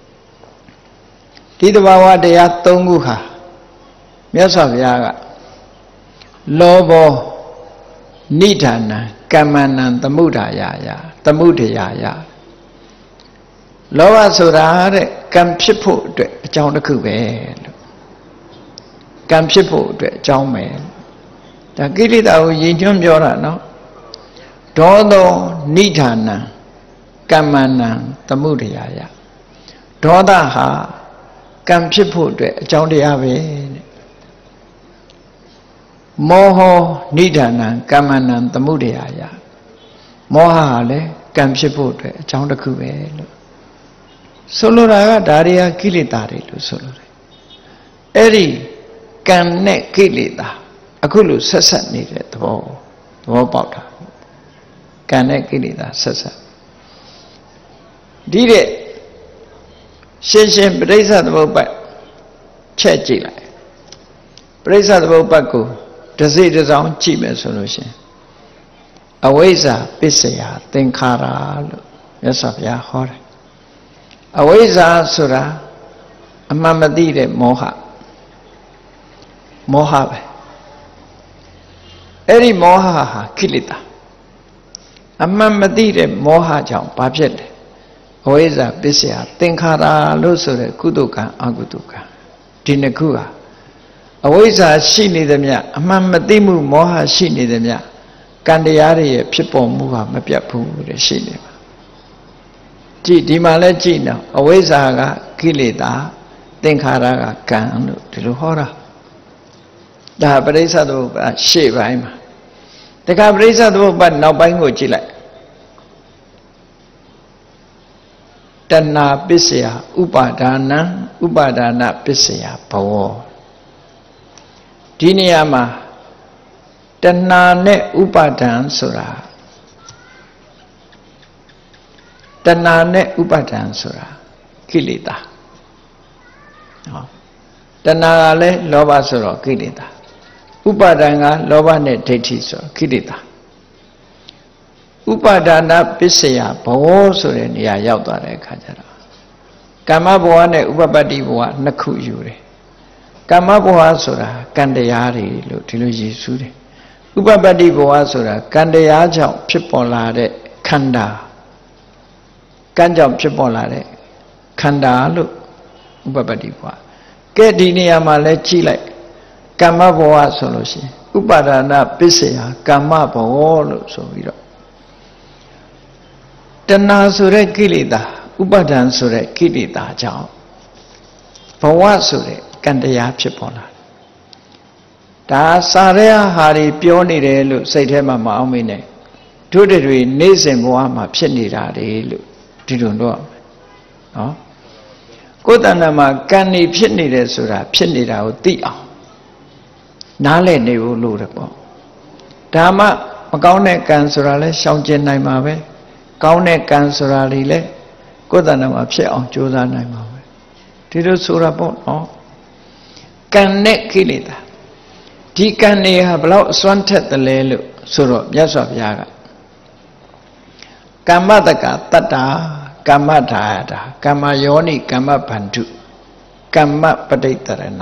ဒီသဘာဝတရားသုံးခုဟာမြတ်စွာဘုရားကလောဘောနိဒာနံကမ္မနံသမုဒ္ဒါယယသမုဒ္ဒရာယလောဘဆိုတာတဲ့ကံဖြစ်ဖို့အတွက်အကြောင်းတစ်ခုပဲလို့ကံဖြစ်ဖို့အတွက်အကြောင်းပဲဒါကိလေသာကိုယဉ်ကျွန်းပြောတာနော်ဒေါသောနိဒာနံကမ္မနံသမုဒ္ဒရာယဒေါသဟာကကံဖြစ်ဖို့အတွက်အကြောင်းတရားပဲတဲ့မောဟနိဒာနံကမ္မနံသမုဒယယမောဟဟာလည်းကံဖြစ်ဖို့အတွက်အကြောင်းတစ်ခုပဲလို့ဆိုလိုတာကဒါတွေကကိလေသာတွေလို့ဆိုလိုတယ်အဲ့ဒီကံနဲ့ကိလေသာအခုလို့ဆက်ဆက်နေတဲ့သဘောသဘောပေါက်တာကံနဲ့ကိလေသာဆက်ဆက်ဒီတဲ့ရှင်းရှင်းပရိစ္ဆသမုပ္ပါဒ်ချက်ကြည့်လိုက်ပရိစ္ဆသမုပ္ပါဒ်ကိုတစ်စိတ်တစ်စောင်းကြည့်မယ်ဆိုလို့ရှင်အဝိဇ္ဇာပစ္စယသင်္ခါရလို့မြတ်စွာဘုရားဟောတယ်အဝိဇ္ဇာဆိုတာအမှန်မသိတဲ့မောဟမောဟပဲအဲ့ဒီမောဟဟာကိလေသာအမှန်မသိတဲ့မောဟကြောင့်ဘာဖြစ်လဲအဝိဇ္ဇာပစ္စယသင်္ခါရလို့ဆိုတဲ့ကုသိုလ်ကံအကုသိုလ်ကံဒီနှစ်ခုဟာအဝိဇ္ဇာရှိနေသမျှအမှန်မသိမှုမောဟရှိနေသမျှကံတရားတွေရဲ့ဖြစ်ပေါ်မှုဟာမပြတ်ဘူးတဲ့ရှိနေပါကြည့်ဒီမှာလဲကြည့်နော်အဝိဇ္ဇာကကိလေသာသင်္ခါရကကံလို့ဒီလိုဟောတာဒါပရိစ္ဆသမုပ္ပါဒ်ရှေ့ပိုင်းမှာတခါပရိစ္ဆသမုပ္ပါဒ်နောက်ပိုင်းကိုကြည့်လိုက်တဏှာပစ္စယဥပါဒါနံဥပါဒါနပစ္စယဘဝဒီနေရာမှာတဏှာနဲ့ဥပါဒံဆိုတာတဏှာနဲ့ဥပါဒံဆိုတာကိလေသာဟောတဏှာကလည်းလောဘဆိုတော့ကိလေသာဥပါဒံကလောဘနဲ့ဒိဋ္ဌိဆိုကိလေသာဥပါဒါနပစ္စယဘဝဆိုတဲ့နေရာရောက်သွားတဲ့အခါကျတော့ကာမဘဝနဲ့ဥပပတ္တိဘဝနှစ်ခုယူတယ်ကာမဘဝဆိုတာကံတရားတွေလို့ဒီလိုရည်စူးတယ်ဥပပတ္တိဘဝဆိုတာကံတရားကြောင့်ဖြစ်ပေါ်လာတဲ့ခန္ဓာကံကြောင့်ဖြစ်ပေါ်လာတဲ့ခန္ဓာလို့ဥပပတ္တိဘဝကဲဒီနေရာမှာလဲကြည့်လိုက်ကာမဘဝဆိုလို့ရှိရင်ဥပါဒါနပစ္စယကာမဘဝလို့ဆိုပြီးတော့တဏှာဆိုတဲ့ကိလေသာဥပါဒံဆိုတဲ့ကိလေသာကြောင့်ဘဝဆိုတဲ့ကံတရားဖြစ်ပေါ်လာဒါစာရဲဟာတွေပြောနေတယ်လို့စိတ်ထဲမှာမအောင်မေးနဲ့တို့တွေနေ့စဉ်ဘဝမှာဖြစ်နေတာတွေလို့ဒီလိုတော့နော်ကိုယ်တဏ္ဍာမှာကံနေဖြစ်နေတယ်ဆိုတာဖြစ်နေတာကိုသိအောင်နားလည်နေဖို့လိုတယ်ပေါ့ဒါမှမကောင်းတဲ့ကံဆိုတာလဲရှောင်ကျဉ်နိုင်မှာပဲကောင်းတဲ့ကံဆိုတာတွေလဲကိုယ်တဏ္ဍာမှာဖြစ်အောင်ကြိုးစားနိုင်မှာပဲဒီလိုဆိုတာပေါ့နော်ကံနဲ့ကိလေသာဒီကံတွေဟာဘလောက်အစွမ်းထက်တယ်လဲလို့ဆိုတော့မြတ်စွာဘုရားကကမ္မတကတတ္တာကမ္မဒါယတာကမ္မယောနိကမ္မဗန္ဓုကမ္မပဋိတ္တရဏ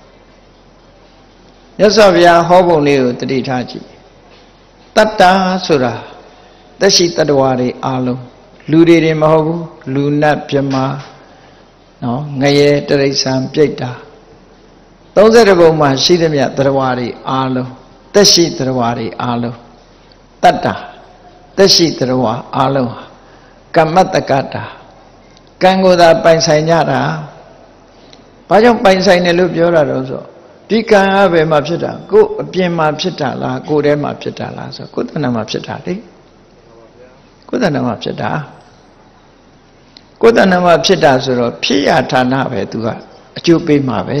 မြတ်စွာဘုရားဟောပုံလေးကိုတတိထားကြည့်တတ္တာဆိုတာသက်ရှိတ attva တွေအားလုံးလူတွေတွေမဟုတ်ဘူးလူနတ်ပြမနော်ငရဲတရိစ္ဆာန်ပြိတ္တာသုံးဆယ်ဘုံမှာရှိသမျှ attva တွေအားလုံးသက်ရှိ attva တွေအားလုံးတတ္တာသက်ရှိ attva အားလုံးကမ္မတကတာကံကိုယ်သာပိုင်ဆိုင်ကြတာဘာကြောင့်ပိုင်ဆိုင်တယ်လို့ပြောတာတော့ဆိုဒီကံကဘယ်မှာဖြစ်တာကိုယ်အပြင်မှာဖြစ်တာလားကိုယ်ထဲမှာဖြစ်တာလားဆိုကိုယ်တဏ္ဍာမှာဖြစ်တာလေကိုယ်တဏ္ဍာမှာဖြစ်တာကိုယ်တဏ္ဍာမှာဖြစ်တာဆိုတော့ဖြစ်ရဌာနပဲသူကအကျိုးပေးမှာပဲ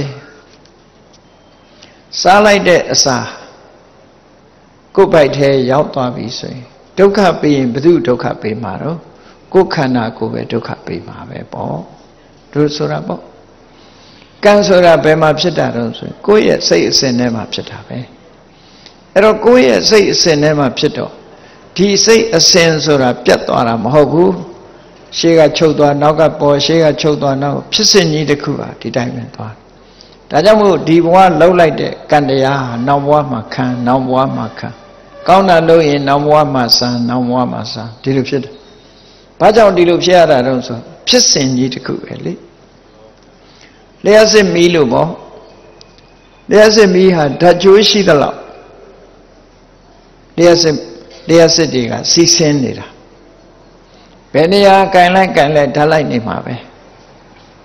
စားလိုက်တဲ့အစာကိုယ်ပိုက်ထဲရောက်သွားပြီဆိုရင်ဒုက္ခပေးရင်ဘယ်သူဒုက္ခပေးမှာတော့ကိုယ်ခန္ဓာကိုယ်ပဲဒုက္ခပေးမှာပဲပေါ့တို့ဆိုတာပေါ့ကံဆိုတာဘယ်မှာဖြစ်တာတော့ဆိုရင်ကိုယ့်ရဲ့စိတ်အစဉ်ထဲမှာဖြစ်တာပဲအဲ့တော့ကိုယ့်ရဲ့စိတ်အစဉ်ထဲမှာဖြစ်တော့ဒီစိတ်အစဉ်ဆိုတာပြတ်သွားတာမဟုတ်ဘူးရှေ့ကချုပ်သွားနောက်ကပေါ်ရှေ့ကချုပ်သွားနောက်ဖြစ်စဉ်ကြီးတစ်ခုပါဒီတိုင်းပဲသွားဒါကြောင့်မို့ဒီဘဝလှုပ်လိုက်တဲ့ကံတရားဟာနောက်ဘဝမှာခံနောက်ဘဝမှာခံကောင်းတာလုပ်ရင်နောက်ဘဝမှာစံနောက်ဘဝမှာစံဒီလိုဖြစ်တယ်ဘာကြောင့်ဒီလိုဖြစ်ရတာတော့ဆိုဖြစ်စဉ်ကြီးတစ်ခုပဲလေလျှက်စစ်မီးလို့ပေါ့လျှက်စစ်မီးဟာဓာတ်ကြိုးရှိသလောက်လျှက်စစ်လျှက်စစ်တွေကစီးဆင်းနေတာဘယ်နေရာကင်လိုက်ကင်လိုက်ဓာတ်လိုက်နေမှာပဲ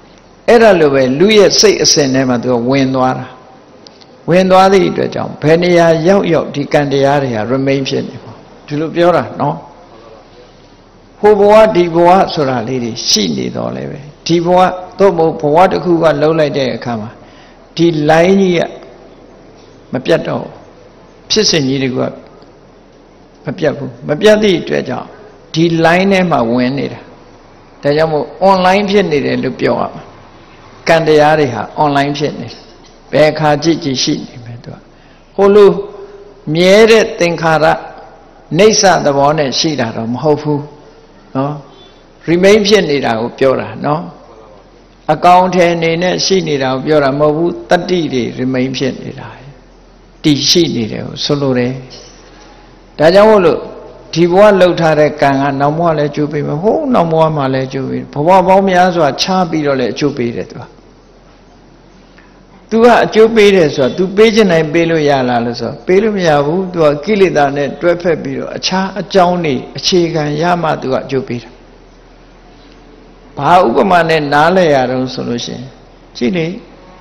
အဲ့ဒါလိုပဲလူရဲ့စိတ်အစဉ်ထဲမှာသူကဝင်သွားတာဝင်သွားသည့်အတွက်ကြောင့်ဘယ်နေရာရောက်ရောက်ဒီကံတရားတွေဟာ remain ဖြစ်နေပါဒီလိုပြောတာနော်ဟိုဘဝဒီဘဝဆိုတာလေးတွေရှိနေတော့လဲပဲဒီဘဝသို့မဟုတ်ဘဝတစ်ခုကလှုပ်လိုက်တဲ့အခါမှာဒီ line ကြီးကမပြတ်တော့ဖြစ်စဉ်ကြီးတွေကမပြတ်ဘူးမပြတ်သည့်အတွက်ကြောင့်ဒီ line ထဲမှာဝင်နေတာဒါကြောင့်မို့ online ဖြစ်နေတယ်လို့ပြောရမှာကံတရားတွေဟာ online ဖြစ်နေတယ်ဘယ်အခါကြည့်ကြည့်ရှိနေမယ်သူကဟိုလိုမြဲတဲ့သင်္ခါရနေဆသဘောနဲ့ရှိတာတော့မဟုတ်ဘူးနော် remain ဖြစ်နေတာကိုပြောတာနော်အကောင်ထဲနေနဲ့ရှိနေတာကိုပြောတာမဟုတ်ဘူးတတ္တိတွေ remain ဖြစ်နေတာတည်ရှိနေတယ်ကိုဆိုလိုတယ်ဒါကြောင့်မို့လို့ဒီဘဝလှုပ်ထားတဲ့ကံကနောက်ဘဝလည်းကျိုးပေးမယ်ဟိုးနောက်ဘဝမှာလည်းကျိုးပေးဘဝပေါင်းများစွာခြားပြီးတော့လည်းအကျိုးပေးတယ်သူကသူကအကျိုးပေးတယ်ဆိုတော့ तू ပေးခြင်းတိုင်းပေးလို့ရလားလို့ဆိုတော့ပေးလို့မရဘူး तू ကကိလေသာနဲ့တွဲဖက်ပြီးတော့အခြားအကြောင်းတွေအခြေခံရမှ तू ကအကျိုးပေးတာဘာဥပမာနဲ့နားလဲရတော့ဆိုလို့ရှိရင်ကြည့်လေ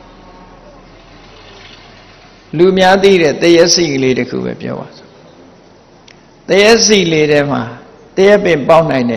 လူများသိတဲ့တရက်စီကလေးတစ်ခုပဲပြောပါစို့တရက်စီလေးထဲမှာတရက်ပင်ပေါက်နိုင်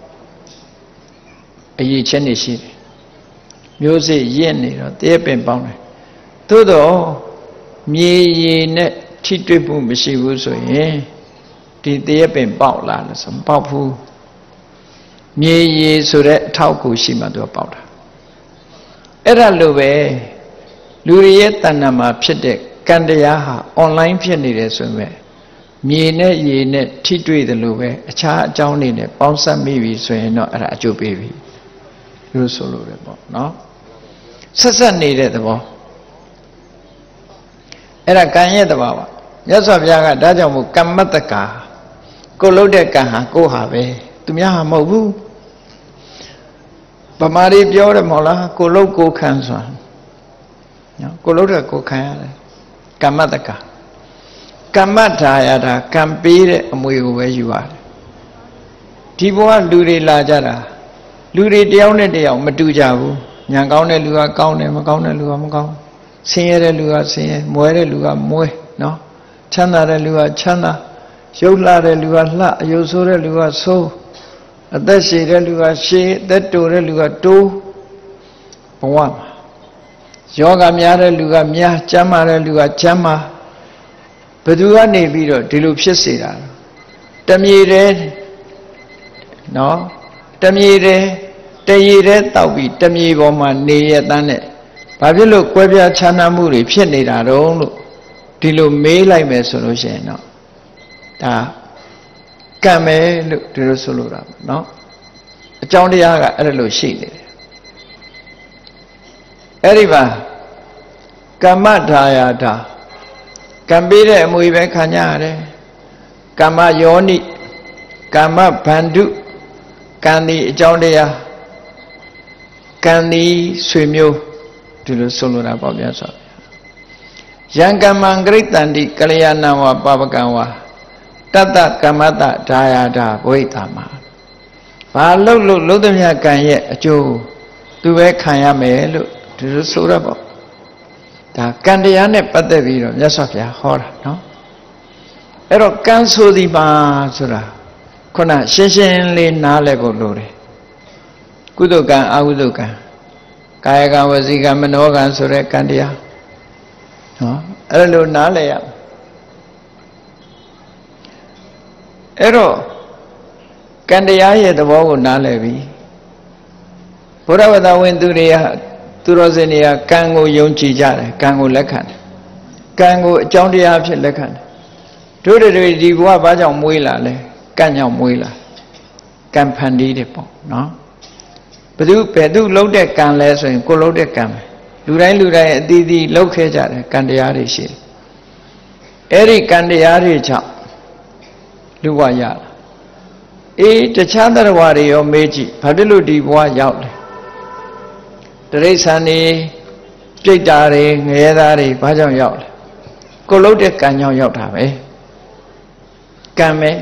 တဲ့အရေးချင်းတွေရှိတယ်မျိုးစေ့ရင့်နေတော့တရက်ပင်ပေါက်နိုင်သို့တော့မြေရည်နဲ့ထိတွေ့မှုမရှိဘူးဆိုရင်ဒီတရက်ပင်ပေါက်လာလို့ဆိုမပေါက်ဘူးမြေရည်ဆိုတဲ့အထောက်အကူရှိမှသူကပေါက်တာအဲ့ဒါလိုပဲလူတွေရဲ့တဏ္ဍာမှာဖြစ်တဲ့ကံတရားဟာ online ဖြစ်နေတယ်ဆိုရင်မြေနဲ့ရေနဲ့ထိတွေ့တယ်လို့ပဲအခြားအကြောင်းတွေနဲ့ပေါင်းစပ်မိပြီဆိုရင်တော့အဲ့ဒါအကျိုးပေးပြီလို့ဆိုလိုတယ်ပေါ့နော်ဆက်ဆက်နေတဲ့သဘောအဲ့ဒါကံရဲ့သဘောပါမြတ်စွာဘုရားကဒါကြောင့်မို့ကမ္မတ္တကာကိုလှုပ်တဲ့ကံဟာကိုဟာပဲသူများဟာမဟုတ်ဘူးဗမာတွေပြောတယ်မဟုတ်လားကိုလှုပ်ကိုခံဆိုတာနော်ကိုလှုပ်တဲ့ကိုခံရတယ်ကမ္မတ္တကာကမ္မထာယတာကံပေးတဲ့အမွေကိုပဲယူရတယ်ဒီဘဝလူတွေလာကြတာလူတွေတယောက်နဲ့တယောက်မတူကြဘူးညာကောင်းတဲ့လူကကောင်းတယ်မကောင်းတဲ့လူကမကောင်းဆင်းရဲတဲ့လူကဆင်းရဲမွဲတဲ့လူကမွဲနော်ချမ်းသာတဲ့လူကချမ်းသာရုပ်လှတဲ့လူကလှအယုတ်ဆိုးတဲ့လူကဆိုးအသက်ရှည်တဲ့လူကရှည်အသက်တိုတဲ့လူကတိုးဘဝမှာယောဂများတဲ့လူကများကျမ်းမာတဲ့လူကကျမ်းမာဘယ်သူကနေပြီးတော့ဒီလိုဖြစ်စေတာတမြေတဲ့နော်တမြေတဲ့တရေတဲ့တောက်ပြီးတမြေပေါ်မှာနေရတဲ့နဲ့ဘာဖြစ်လို့ကွဲပြားခြားနားမှုတွေဖြစ်နေတာတုံးလို့ဒီလိုမေးလိုက်မယ်ဆိုလို့ရှိရင်တော့ဒါကံပဲလို့ဒီလိုဆိုလိုတာပေါ့နော်အကြောင်းတရားကအဲ့ဒါလို့ရှိနေတယ်အဲ့ဒီမှာကမ္မထာယတာကံပေးတဲ့အမွေပဲခံကြရတယ်ကမ္မယောနိကမ္မဗန္ဓုကံဒီအကြောင်းတရားကံဒီဆွေမျိုးဒီလိုဆိုလိုတာပေါ့ဗျာဆိုယံကမ္မံဂရိတန္တိကလျာဏဝပပကံဝတတ္တကမ္မတဒါယတာဘဝိတမဘာလှုပ်လို့လှုပ်သမျှကံရဲ့အကျိုးသူပဲခံရမယ်လို့ဒီလိုဆိုရပေါ့ဒါကံတရားနဲ့ပတ်သက်ပြီးတော့မြတ်စွာဘုရားဟောတာနော်အဲ့တော့ကံဆိုဒီပါဆိုတာခုနရှင်းရှင်းလေးနားလည်ဖို့လိုတယ်ကုသိုလ်ကံအကုသိုလ်ကံကာယကံဝစီကံမနောကံဆိုတဲ့ကံတရားနော်အဲ့လိုနားလည်ရအဲ့တော့ကံတရားရဲ့သဘောကိုနားလည်ပြီဘုရားဝတ္တဝင်သူတွေကသူတော်စင်တွေကကံကိုယုံကြည်ကြတယ်ကံကိုလက်ခံတယ်ကံကိုအကြောင်းတရားဖြစ်လက်ခံတယ်တို့တွေဒီဘဝဘာကြောင့်မွေးလာလဲကံကြောင့်မွေးလာကံဖန်တီးတယ်ပေါ့နော်ဘယ်သူဘယ်သူလှုပ်တဲ့ကံလဲဆိုရင်ကိုလှုပ်တဲ့ကံပဲလူတိုင်းလူတိုင်းအသီးသီးလှုပ်ခဲ့ကြတယ်ကံတရားတွေရှိတယ်အဲ့ဒီကံတရားတွေကြောင့်လူဘဝရလာအေးတခြားတရားဝါတွေရောမေးကြည့်ဘာဖြစ်လို့ဒီဘဝရောက်လဲတရိစ္ဆာန်တွေပြိတ္တာတွေငရဲသားတွေဘာကြောင့်ရောက်လဲကိုလှုပ်တဲ့ကံကြောင့်ရောက်တာပဲကံပဲ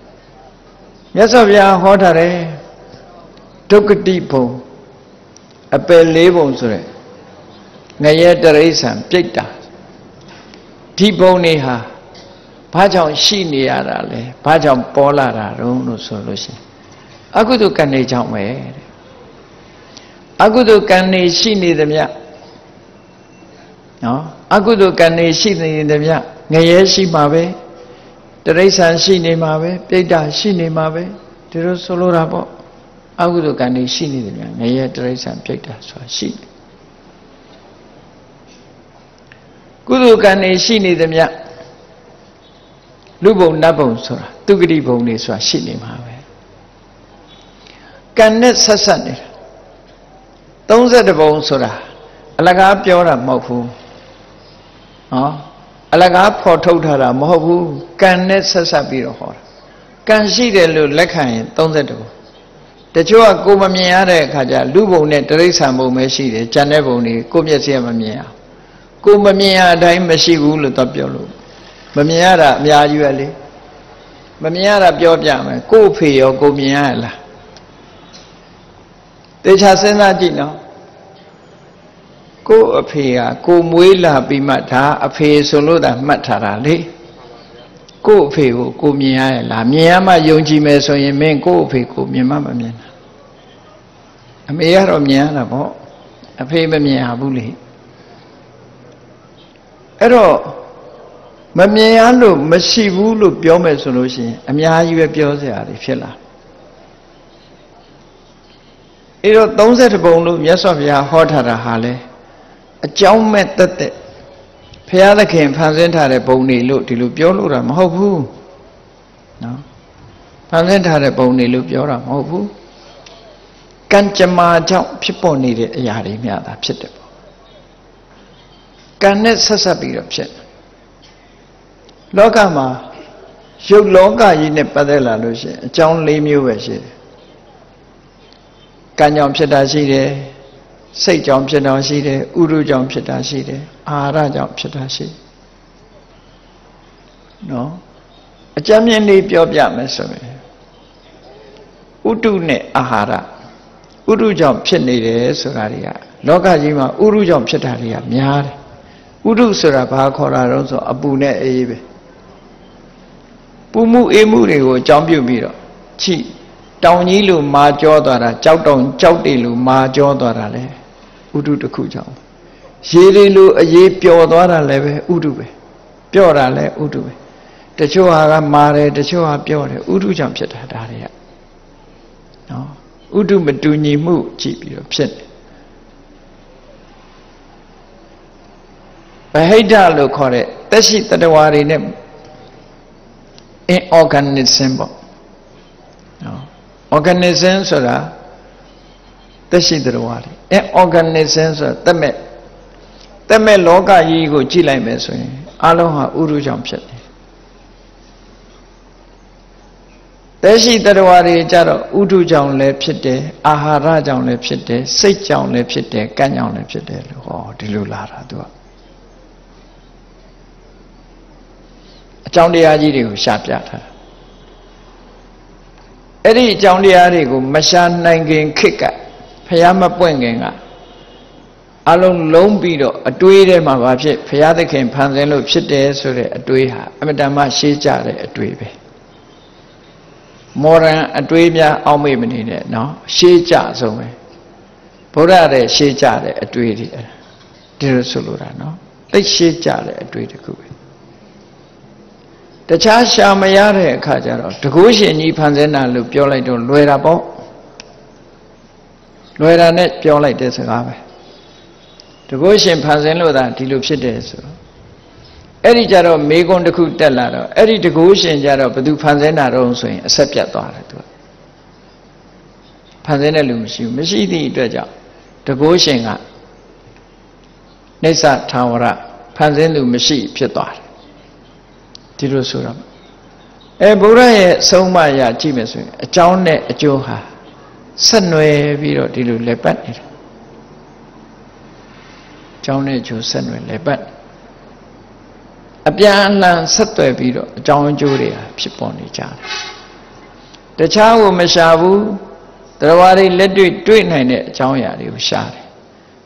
မြတ်စွာဘုရားဟောထားတယ်ဒုက္ခတိဘုံအပယ်လေးပုံဆိုတဲ့ငရဲတရိစ္ဆာန်ပြိတ္တာဒီဘုံတွေဟာဘာကြောင့်ရှိနေရတာလဲဘာကြောင့်ပေါ်လာတာတုံးလို့ဆိုလို့ရှိရင်အကုသိုလ်ကံတွေကြောင့်ပဲတဲ့အကုသိုလ်ကံတွေရှိနေသမျှနော်အကုသိုလ်ကံတွေရှိနေသမျှငရဲရှိမှာပဲတရိစ္ဆာန်ရှိနေမှာပဲပြိတ္တာရှိနေမှာပဲဒီလိုဆိုလိုတာပေါ့အကုသိုလ်ကံတွေရှိနေသမျှငရဲတရိစ္ဆာန်ပြိတ္တာဆိုတာရှိတယ်ကုသိုလ်ကံတွေရှိနေသမျှလူဘုံနတ်ဘုံဆိုတာသူဂတိဘုံတွေဆိုတာရှိနေမှာပဲကံနဲ့ဆက်ဆက်နေတာသုံးဆယ်ဘုံဆိုတာအလကားပြောတာမဟုတ်ဘူးနော်အလကားဖော်ထုတ်ထားတာမဟုတ်ဘူးကံနဲ့ဆက်ဆက်ပြီးတော့ဟောတာကံရှိတယ်လို့လက်ခံရင်သုံးဆယ်ဘုံတချို့ကကိုမမြင်ရတဲ့အခါကျလူဘုံနဲ့တိရစ္ဆာန်ဘုံပဲရှိတယ်ကျန်တဲ့ဘုံတွေကိုမျက်စိကမမြင်အောင်ကိုမမြင်ရအတိုင်းမရှိဘူးလို့တော့ပြောလို့မမြင်ရတာအများကြီးပဲလေမမြင်ရတာပြောပြမယ်ကို့ဖေရောကိုမြင်ရလားတေချာစဉ်းစားကြည့်နော်ကို့အဖေကကိုမွေးလာပြီးမှဒါအဖေဆိုလို့သာမှတ်ထားတာလေကို့အဖေကိုကိုမြင်ရလားမြင်ရမှယုံကြည်မယ်ဆိုရင်မင်းကို့အဖေကိုမြင်မှမမြင်တာအမေကတော့မြင်ရတာပေါ့အဖေမမြင်ရဘူးလေအဲ့တော့မမြင်ရလို့မရှိဘူးလို့ပြောမယ်ဆိုလို့ရှိရင်အများကြီးပဲပြောစရာတွေဖြစ်လာအဲ့တော့သုံးဆယ်ဘုံလို့မြတ်စွာဘုရားဟောထားတာဟာလေအကြောင်းမဲ့တက်တဲ့ဘုရားသခင်ဖန်ဆင်းထားတဲ့ဘုံတွေလို့ဒီလိုပြောလို့တာမဟုတ်ဘူးနော်ဖန်ဆင်းထားတဲ့ဘုံတွေလို့ပြောတာမဟုတ်ဘူးကံကြမ္မာကြောင့်ဖြစ်ပေါ်နေတဲ့အရာတွေများတာဖြစ်တယ်ပေါ့ကံနဲ့ဆက်ဆက်ပြီးတော့ဖြစ်လောကမှာရုပ်လောကကြီးနဲ့ပတ်သက်လာလို့ရှိရင်အကြောင်း၄မျိုးပဲရှိတယ်ကံကြောင့်ဖြစ်တာရှိတယ်စိတ်ကြောင့်ဖြစ်တာရှိတယ်ဥရုကြောင့်ဖြစ်တာရှိတယ်အာဟာရကြောင့်ဖြစ်တာရှိတယ်နော်အကြမ်းမြင်လေးပြောပြမယ်ဆိုရင်ဥတုနဲ့အာဟာရဥရုကြောင့်ဖြစ်နေတယ်ဆိုတာတွေကလောကကြီးမှာဥရုကြောင့်ဖြစ်တာတွေကများတယ်ဥရုဆိုတာဘာခေါ်တာတော့ဆိုအပူနဲ့အေးပဲပူမှုအေးမှုတွေကိုအကြောင်းပြုပြီးတော့ချိတောင်ကြီးလိုမာကြောသွားတာကြောက်တောင်ကြောက်တေလိုမာကြောသွားတာလေဥဒုတစ်ခုကြောင့်ရေတွေလိုအေးပျော်သွားတာလည်းပဲဥဒုပဲပျော့တာလည်းဥဒုပဲတချို့ဟာကမာတယ်တချို့ဟာပျော့တယ်ဥဒုကြောင့်ဖြစ်တာဒါတွေကနော်ဥဒုမတူညီမှုကြည့်ပြီးတော့ဖြစ်တယ်ဗဟိတလို့ခေါ်တဲ့သက်ရှိတတ္တဝါတွေနဲ့ inorganism ပေါ့နော် organism ဆိုတာသက်ရှိတတ္တဝါတွေ inorganism ဆိုတာသက်မဲ့သက်မဲ့လောကကြီးကိုကြည့်လိုက်မယ်ဆိုရင်အလုံးဟာဥရုကြောင့်ဖြစ်တယ်သက်ရှိတတ္တဝါတွေကြတော့ဥဒုကြောင့်လည်းဖြစ်တယ်အာဟာရကြောင့်လည်းဖြစ်တယ်စိတ်ကြောင့်လည်းဖြစ်တယ်ကံကြောင့်လည်းဖြစ်တယ်လို့ဟောဒီလိုလာတာသူကအကြောင်းတရားကြီးတွေကိုရှာပြထားအဲ့ဒီအကြောင်းတရားတွေကိုမရှာနိုင်ခင်ခေတ်ကဖျားမပွင့်ခင်ကအလုံးလုံးပြီးတော့အတွေးထဲမှာဘာဖြစ်ဘုရားသခင်ဖန်ဆင်းလို့ဖြစ်တယ်ဆိုတဲ့အတွေးဟာအမတန်မှရှေးကြတဲ့အတွေးပဲမော်ဒန်အတွေးများအောက်မေ့မနေနဲ့နော်ရှေးကြဆုံးပဲဘုရားရဲ့ရှေးကြတဲ့အတွေးတွေဒီလိုဆိုလိုတာနော်သိရှေးကြတဲ့အတွေးတစ်ခုပဲတခြားရှာမရတဲ့အခါကျတော့တကုရှင်ကြီးဖန်ဆင်းတာလို့ပြောလိုက်တော့လွယ်တာပေါ့လွယ်တာနဲ့ပြောလိုက်တဲ့စကားပဲတကုရှင်ဖန်ဆင်းလို့သာဒီလိုဖြစ်တယ်ဆိုအဲ့ဒီကြတော့မေကွန်းတစ်ခုတက်လာတော့အဲ့ဒီတကုရှင်ကြတော့ဘသူဖန်ဆင်းတာတော့ဆိုရင်အဆက်ပြတ်သွားတယ်သူကဖန်ဆင်းတဲ့လူမရှိဘူးမရှိသည့်အတွက်ကြောင့်တကုရှင်ကနိစ္စထာဝရဖန်ဆင်းသူမရှိဖြစ်သွားတယ်ဒီလိုဆိုတော့အဲဘုရားရဲ့အဆုံးအမရကြည့်မယ်ဆိုရင်အကြောင်းနဲ့အကျိုးဟာဆက်နွယ်ပြီးတော့ဒီလိုလက်ပတ်နေတယ်အကြောင်းနဲ့အကျိုးဆက်နွယ်လက်ပတ်အပြန်အလှန်ဆက်သွယ်ပြီးတော့အကြောင်းအကျိုးတွေဟာဖြစ်ပေါ်နေကြတယ်တခြားကိုမရှာဘူးတရားဝါတွေလက်တွေ့တွေ့နိုင်တဲ့အကြောင်းအရာတွေကိုရှာတယ်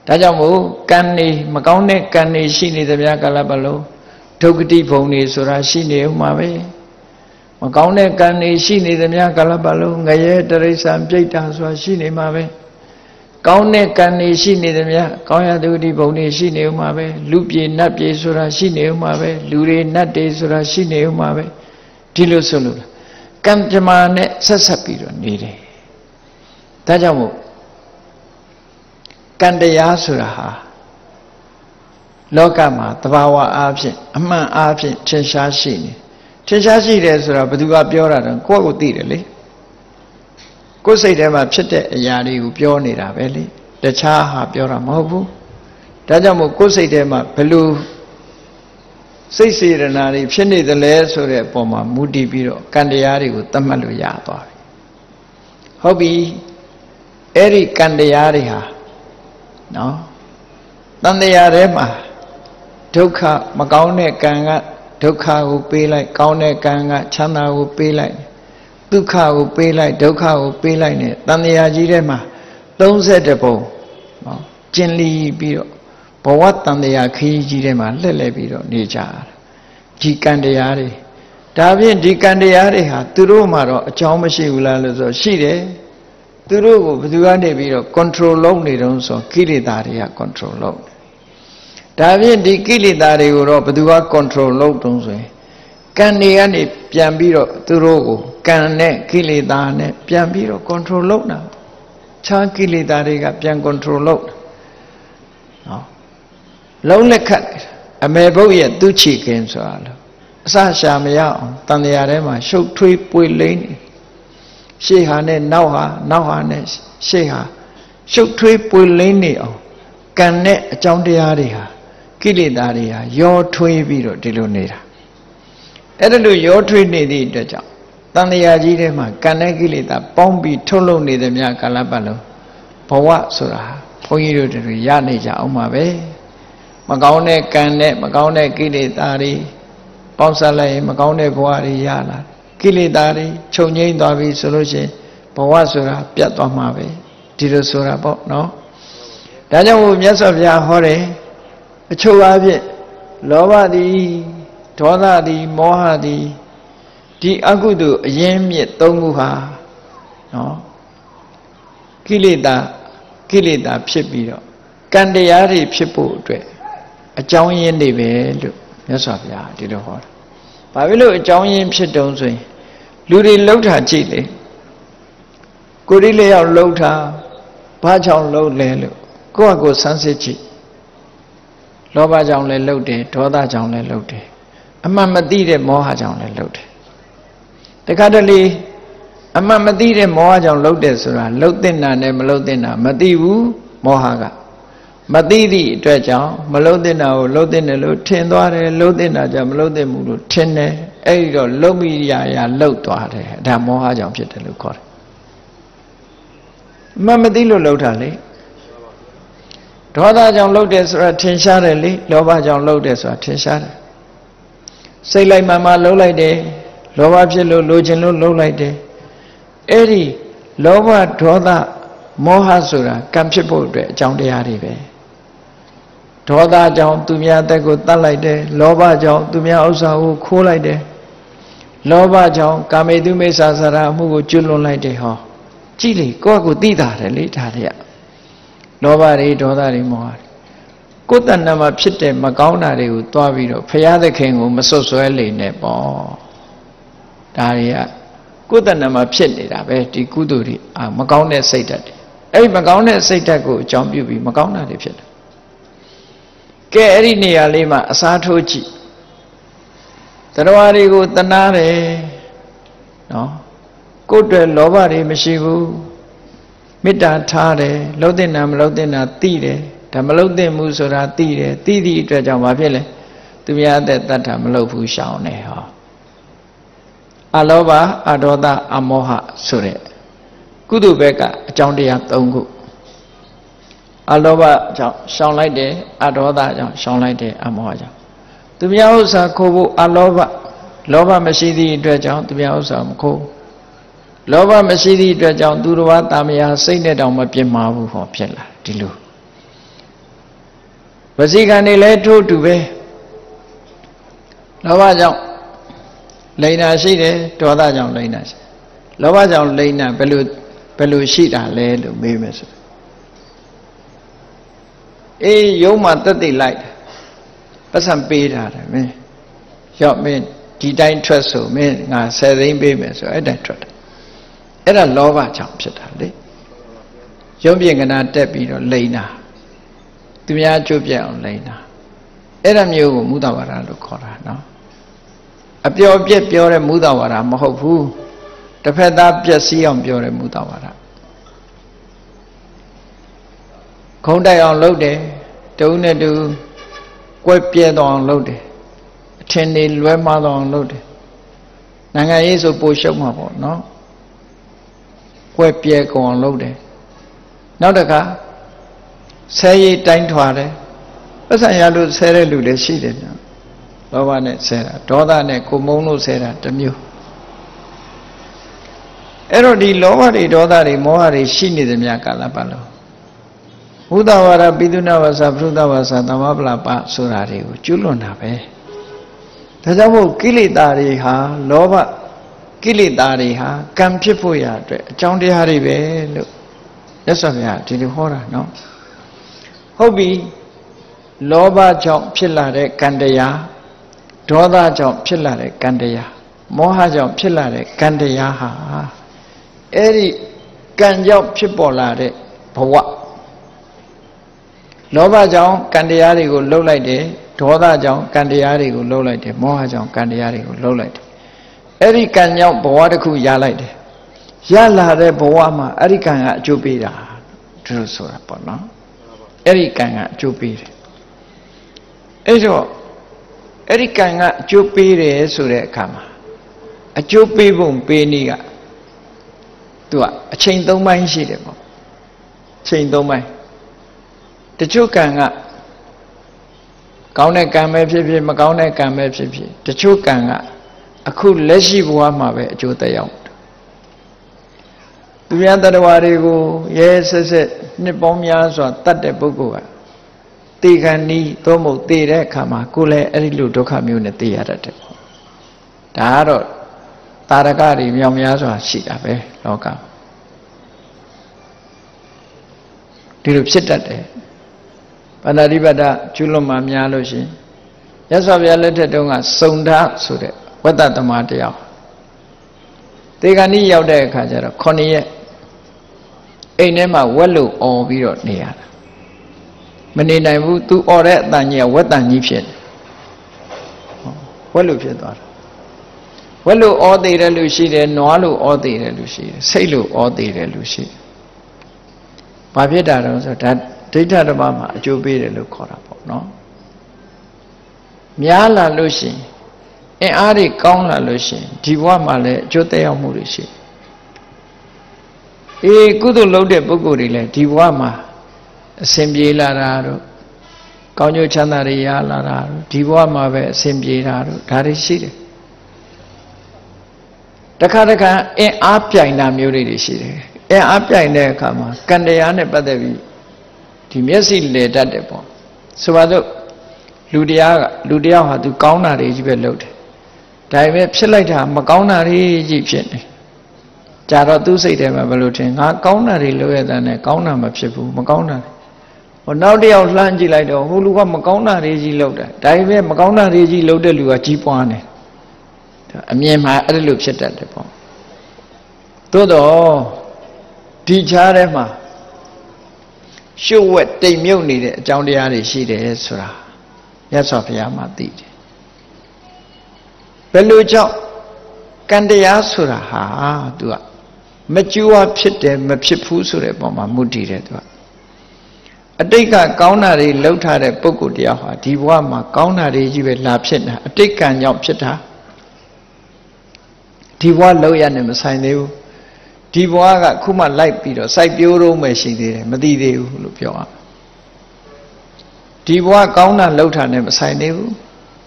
ဒါကြောင့်မို့ကံနေမကောင်းတဲ့ကံနေရှိနေသမျှကာလပတ်လုံးဒုက္ခတိဘုံနေဆိုတာရှိနေဦးမှာပဲမကောင်းတဲ့ကံနေရှိနေသမျှကာလပတ်လုံးငရဲတရိစ္ဆာန်ပြိတ္တာဆိုတာရှိနေမှာပဲကောင်းတဲ့ကံနေရှိနေသမျှကောင်းရဒုက္ခတိဘုံနေရှိနေဦးမှာပဲလူပြေနတ်ပြေဆိုတာရှိနေဦးမှာပဲလူတွေနတ်တွေဆိုတာရှိနေဦးမှာပဲဒီလိုဆိုလို့ကံကြမ္မာနဲ့ဆက်ဆက်ပြီးတော့နေတယ်ဒါကြောင့်မို့ကံတရားဆိုတာဟာလောကမှာသဘာဝအားဖြင့်အမှန်အားဖြင့်ထင်ရှားရှိနေထင်ရှားရှိတယ်ဆိုတာဘယ်သူကပြောတာတော့ကိုယ့်ကိုသိတယ်လေကိုယ်စိတ်ထဲမှာဖြစ်တဲ့အရာတွေကိုပြောနေတာပဲလေတခြားဟာပြောတာမဟုတ်ဘူးဒါကြောင့်မို့ကိုယ်စိတ်ထဲမှာဘယ်လိုစိတ်စေတနာတွေဖြစ်နေသလဲဆိုတဲ့အပေါ်မှာမူတည်ပြီးတော့ကံတရားတွေကိုသတ်မှတ်လို့ရသွားပြီဟုတ်ပြီအဲ့ဒီကံတရားတွေဟာနော်တန်တရားထဲမှာဒုက္ခမကောင်းတဲ့ကံကဒုက္ခကိုပေးလိုက်ကောင်းတဲ့ကံကချမ်းသာကိုပေးလိုက်ဒုက္ခကိုပေးလိုက်ဒုက္ခကိုပေးလိုက်နဲ့တန်တရားကြီးထဲမှာသုံးဆယ့်တစ်ပုံနော်ကျင်လီပြီးတော့ဘဝတန်တရားခရီးကြီးထဲမှာလှည့်လည်ပြီးတော့နေကြတာဒီကံတရားတွေဒါဖြင့်ဒီကံတရားတွေဟာသူတို့မှာတော့အကြောင်းမရှိဘူးလားလို့ဆိုရှိတယ်သူတို့ကိုဘယ်သူကနေပြီးတော့ control လုပ်နေတုံးဆိုကိလေသာတွေက control လုပ်ဒါဖြင့်ဒီကိလေသာတွေကိုတော့ဘယ်သူက control လုပ်တုံးဆိုရင်ကံတွေကနေပြန်ပြီးတော့သူတို့ကိုကံနဲ့ကိလေသာနဲ့ပြန်ပြီးတော့ control လုပ်တာခြားကိလေသာတွေကပြန် control လုပ်တာနော်လုံးလက်ခတ်အမေဘုတ်ရဲ့သူချီခင်ဆိုတာလို့အစရှာမရအောင်တန်တရားထဲမှာရှုပ်ထွေးပွေလိမ့်နေရှေ့ဟာနဲ့နောက်ဟာနောက်ဟာနဲ့ရှေ့ဟာရှုပ်ထွေးပွေလိမ့်နေအောင်ကံနဲ့အကြောင်းတရားတွေဟာကိလေသာတွေဟာရောထွေးပြီးတော့ဒီလိုနေတာအဲ့ဒါလို့ရောထွေးနေသည့်အတွက်ကြောင့်တန်တရားကြီးထဲမှာကံနဲ့ကိလေသာပေါင်းပြီးထုတ်လုပ်နေသည်များကာလပတ်လုံးဘဝဆိုတာဘုန်းကြီးတို့တွေရနေကြအောင်ပါပဲမကောင်းတဲ့ကံနဲ့မကောင်းတဲ့ကိလေသာတွေပေါင်းစပ်လိုက်ရင်မကောင်းတဲ့ဘဝတွေရလာကိလေသာတွေချုပ်ငြိမ်းသွားပြီဆိုလို့ရှိရင်ဘဝဆိုတာပြတ်သွားမှာပဲဒီလိုဆိုတာပေါ့နော်ဒါကြောင့်မို့မြတ်စွာဘုရားဟောတယ်အချုပ်အားဖြင့်လောဘသည်ဒေါသသည်မောဟသည်ဒီအကုသိုလ်အရင်းမြစ်သုံးခုဟာနော်ကိလေသာကိလေသာဖြစ်ပြီးတော့ကံတရားတွေဖြစ်ဖို့အတွက်အကြောင်းရင်းတွေပဲလို့မြတ်စွာဘုရားဒီလိုဟောတာ။ဘာဖြစ်လို့အကြောင်းရင်းဖြစ်တုံးဆိုရင်လူတွေလှုပ်တာကြည့်လေကိုယ်ဒီလျောက်လှုပ်တာဘာကြောင့်လှုပ်လဲလို့ကိုယ့်အကိုစမ်းစစ်ကြည့်လောဘကြောင့်လည်းလှုပ်တယ်ဒေါသကြောင့်လည်းလှုပ်တယ်အမှန်မသိတဲ့မောဟကြောင့်လည်းလှုပ်တယ်တခါတလေအမှန်မသိတဲ့မောဟကြောင့်လှုပ်တယ်ဆိုတာလှုပ်တဲ့နာနဲ့မလှုပ်တဲ့နာမသိဘူးမောဟကမသိသည့်အတွက်ကြောင့်မလှုပ်တဲ့နာကိုလှုပ်တဲ့တယ်လို့ထင်သွားတယ်လှုပ်တဲ့နာကြောင့်မလှုပ်တဲ့မှုလို့ထင်တယ်အဲ့ဒီတော့လှုပ်မိရရလှုပ်သွားတယ်ဒါမောဟကြောင့်ဖြစ်တယ်လို့ခေါ်တယ်အမှန်မသိလို့လှုပ်တာလေဒေါသကြောင့်လှုပ်တယ်ဆိုတာထင်ရှားတယ်လေလောဘကြောင့်လှုပ်တယ်ဆိုတာထင်ရှားတယ်စိတ်လိုက်မှမှလှုပ်လိုက်တယ်လောဘဖြစ်လို့လိုချင်လို့လှုပ်လိုက်တယ်အဲ့ဒီလောဘဒေါသမောဟဆိုတာကံဖြစ်ဖို့အတွက်အကြောင်းတရားတွေပဲဒေါသကြောင့်သူများအသက်ကိုတတ်လိုက်တယ်လောဘကြောင့်သူများဥစ္စာကိုခိုးလိုက်တယ်လောဘကြောင့်ကာမေတုမိစ္ဆာစရာအမှုကိုကျွလွန်လိုက်တယ်ဟောကြည့်လေကိုယ့်ကိုသိတာတယ်လေဒါတွေကလောဘတွေဒေါသတွေမောဟတွေကိုယ်တဏ္ဍာမှာဖြစ်တဲ့မကောင်းတာတွေကိုတွားပြီးတော့ဘုရားသခင်ကိုမစွတ်စွဲလေနဲ့ပေါ့ဒါတွေကကိုယ်တဏ္ဍာမှာဖြစ်နေတာပဲဒီကုသိုလ်တွေအာမကောင်းတဲ့စိတ်ဓာတ်တွေအဲ့ဒီမကောင်းတဲ့စိတ်ဓာတ်ကိုအကြောင်းပြုပြီးမကောင်းတာတွေဖြစ်တယ်ကဲအဲ့ဒီနေရာလေးမှာအစားထိုးကြည့်တရားတွေကိုတနာတယ်နော်ကိုယ်တည်းလောဘတွေမရှိဘူးမေတ္တာထားတယ်လှုပ်တဲ့နာမလှုပ်တဲ့နာသိတယ်ဒါမလှုပ်တဲ့မှုဆိုတာသိတယ်သိသည့်အတွက်ကြောင့်ဘာဖြစ်လဲသူများအသက်တတ်တာမလှုပ်ဘူးရှောင်တယ်ဟောအလောဘအဒေါသအမောဟဆိုတဲ့ကုသိုလ်ဘက်ကအကြောင်းတရား၃ခုအလောဘကြောင့်ရှောင်လိုက်တယ်အဒေါသကြောင့်ရှောင်လိုက်တယ်အမောဟကြောင့်သူများဥစ္စာခိုးဖို့အလောဘလောဘမရှိသည့်အတွက်ကြောင့်သူများဥစ္စာမခိုးလောဘမရှိသည့်အတွက်ကြောင့်သူတော်ဘာတာမယာစိတ်နဲ့တောင်မပြင်းမှာဘူးဟောဖြစ်လာဒီလိုဝစီကံတွေလည်းထိုးတူပဲလောဘကြောင့်လိန်နာရှိတယ်ဒေါသကြောင့်လိန်နာရှိလောဘကြောင့်လိန်နာဘယ်လိုဘယ်လိုရှိတာလဲလို့မေးမယ်ဆိုအေးယုံမှတက်တိလိုက်ပတ်စံပေးတာတယ်မင်းရောက်မင်းဒီတိုင်းထွက်ဆိုမင်းငါဆယ်သိန်းပေးမယ်ဆိုအဲ့တိုင်းထွက်တယ်အဲ့ဒါလောဘကြောင့်ဖြစ်တာလေရုံးပြင်ကနာတက်ပြီးတော့လိန်နာသူများကြိုးပြအောင်လိန်နာအဲ့ဒါမျိုးကိုမုဒ္ဒဝါဒလို့ခေါ်တာနော်အပျော်ပြက်ပြောတဲ့မုဒ္ဒဝါဒမဟုတ်ဘူးတစ်ဖက်သားပျက်စီးအောင်ပြောတဲ့မုဒ္ဒဝါဒခုံးတိုက်အောင်လုပ်တယ်တုံးနဲ့တူကွက်ပြဲတော့အောင်လုပ်တယ်အထင်တွေလွဲမှားတော့အောင်လုပ်တယ်နိုင်ငံရေးဆိုပိုရှုံးမှာပေါ့နော်ကွက်ပြဲကုန်အောင်လုပ်တယ်နောက်တစ်ခါဆဲရိတ်တိုင်းထွာတယ်ပတ်စံရလို့ဆဲတဲ့လူလည်းရှိတယ်နော်လောဘနဲ့ဆဲတာဒေါသနဲ့ကိုမုန်းလို့ဆဲတာတစ်မျိုးအဲ့တော့ဒီလောဘတွေဒေါသတွေမောဟတွေရှိနေသမျှကာလပတ်လုံးဘုဒ္ဓဝါဒပိသုဏဝါစာပရုဒ္ဓဝါစာသမဗလာပဆိုတာတွေကိုကျွလွန်တာပဲဒါကြောင့်မို့ကိလေသာတွေဟာလောဘကိလေသာတွေဟာကံဖြစ်ဖို့ရအတွက်အကြောင်းတရားတွေပဲလို့မြတ်စွာဘုရားဒီလိုဟောတာနော်ဟုတ်ပြီလောဘကြောင့်ဖြစ်လာတဲ့ကံတရားဒေါသကြောင့်ဖြစ်လာတဲ့ကံတရားမောဟကြောင့်ဖြစ်လာတဲ့ကံတရားဟာအဲ့ဒီကံကြောင့်ဖြစ်ပေါ်လာတဲ့ဘဝလောဘကြောင့်ကံတရားတွေကိုလှုပ်လိုက်တယ်ဒေါသကြောင့်ကံတရားတွေကိုလှုပ်လိုက်တယ်မောဟကြောင့်ကံတရားတွေကိုလှုပ်လိုက်တယ်အဲ့ဒီကံကြောင့်ဘဝတစ်ခုရလိုက်တယ်ရလာတဲ့ဘဝမှာအဲ့ဒီကံကအကျိုးပေးတာသူတို့ဆိုတာပေါ့နော်အဲ့ဒီကံကအကျိုးပေးတယ်အဲ့တော့အဲ့ဒီကံကအကျိုးပေးတယ်ဆိုတဲ့အခါမှာအကျိုးပေးပုံပေးနည်းကသူကအချိန်သုံးပိုင်းရှိတယ်ပေါ့ချိန်သုံးပိုင်းတချို့ကံကကောင်းတဲ့ကံပဲဖြစ်ဖြစ်မကောင်းတဲ့ကံပဲဖြစ်ဖြစ်တချို့ကံကအခုလက်ရှိဘဝမှာပဲအကျိုးသက်ရောက်သူများတရားတွေကိုရဲဆက်ဆက်နှစ်ပေါင်းများစွာတတ်တဲ့ပုဂ္ဂိုလ်ကတေခံနီးသို့မဟုတ်တေတဲ့အခါမှာကိုယ်လည်းအဲ့ဒီလိုဒုက္ခမျိုးနဲ့တေရတတ်တယ်ပေါ့ဒါကတော့တာရကတွေမြောင်များစွာရှိတာပဲလောကဒီလိုဖြစ်တတ်တယ်ပါဏာတိပါဒကျွလွန်မှများလို့ရှိရင်မြတ်စွာဘုရားလက်ထက်တုန်းကစုံဓာဆိုတဲ့ဝတ္တသမားတယောက်တေခဏီရောက်တဲ့အခါကျတော့ခုနှစ်ရက်အိမ်ထဲမှာဝက်လို့អော်ပြီးတော့နေရတာမနေနိုင်ဘူးသူអော်တဲ့အတန်ကြီးကဝက်တန်ကြီးဖြစ်တယ်ဝက်လို့ဖြစ်သွားတာဝက်လို့អော်သေးတယ်လို့ရှိတယ်နွားလို့អော်သေးတယ်လို့ရှိတယ်စိတ်လို့អော်သေးတယ်လို့ရှိတယ်ဘာဖြစ်တာတော့ဆိုဒါဒိဋ္ဌဓမ္မမှာအကျိုးပေးတယ်လို့ခေါ်တာပေါ့နော်များလာလို့ရှိရင်အင်အားတွေကောင်းလာလို့ရှိရင်ဒီဘဝမှာလည်းအကျိုးသက်ရောက်မှုတွေရှိအေးကုသိုလ်လုပ်တဲ့ပုဂ္ဂိုလ်တွေလည်းဒီဘဝမှာအစဉ်ပြေလာတာတို့ကောင်းကျိုးချမ်းသာတွေရလာတာတို့ဒီဘဝမှာပဲအစဉ်ပြေတာတို့ဒါတွေရှိတယ်တခါတခါအင်အားပြိုင်တာမျိုးတွေရှိတယ်အင်အားပြိုင်တဲ့အခါမှာကံတရားနဲ့ပတ်သက်ပြီးဒီမျက်စိလေတတ်တယ်ပေါ့ဆိုပါစို့လူတရားကလူတရားဟာသူကောင်းတာတွေကြီးပဲလုပ်တယ်ဒါပေမဲ့ဖြစ်လိုက်တာမကောင်းတာတွေကြီးဖြစ်နေကြတော့သူ့စိတ်ထဲမှာဘယ်လိုထင်ငါကောင်းတာတွေလုပ်ရတဲ့နဲ့ကောင်းတာမဖြစ်ဘူးမကောင်းတာဟိုနောက်တစ်ယောက်လှမ်းကြည့်လိုက်တော့ဟိုလူကမကောင်းတာတွေကြီးလုပ်တယ်ဒါပေမဲ့မကောင်းတာတွေကြီးလုပ်တဲ့လူကကြီးပွားနေအမြင်မှာအဲ့လိုဖြစ်တတ်တယ်ပေါ့သို့တော့ဒီခြားထဲမှာရှုပ်ဝက်တိမ်မြုပ်နေတဲ့အကြောင်းတရားတွေရှိတယ်ဆိုတာမြတ်စွာဘုရားမှာသိတယ်ဘယ်လိုကြောင့်ကံတရားဆိုတာဟာသူကမကြွားဖြစ်တယ်မဖြစ်ဘူးဆိုတဲ့ပုံမှာမူတည်တယ်သူကအတိတ်ကကောင်းတာတွေလှုပ်ထားတဲ့ပုဂ္ဂိုလ်တရားဟာဒီဘဝမှာကောင်းတာတွေကြီးပဲလာဖြစ်တာအတိတ်ကံကြောင့်ဖြစ်တာဒီဘဝလောက်ရနဲ့မဆိုင်သေးဘူးဒီဘဝကခုမှလိုက်ပြီးတော့စိုက်ပျိုးတော့မှရှိသေးတယ်မသိသေးဘူးလို့ပြောရဒီဘဝကောင်းတာလှုပ်ထားနဲ့မဆိုင်သေးဘူး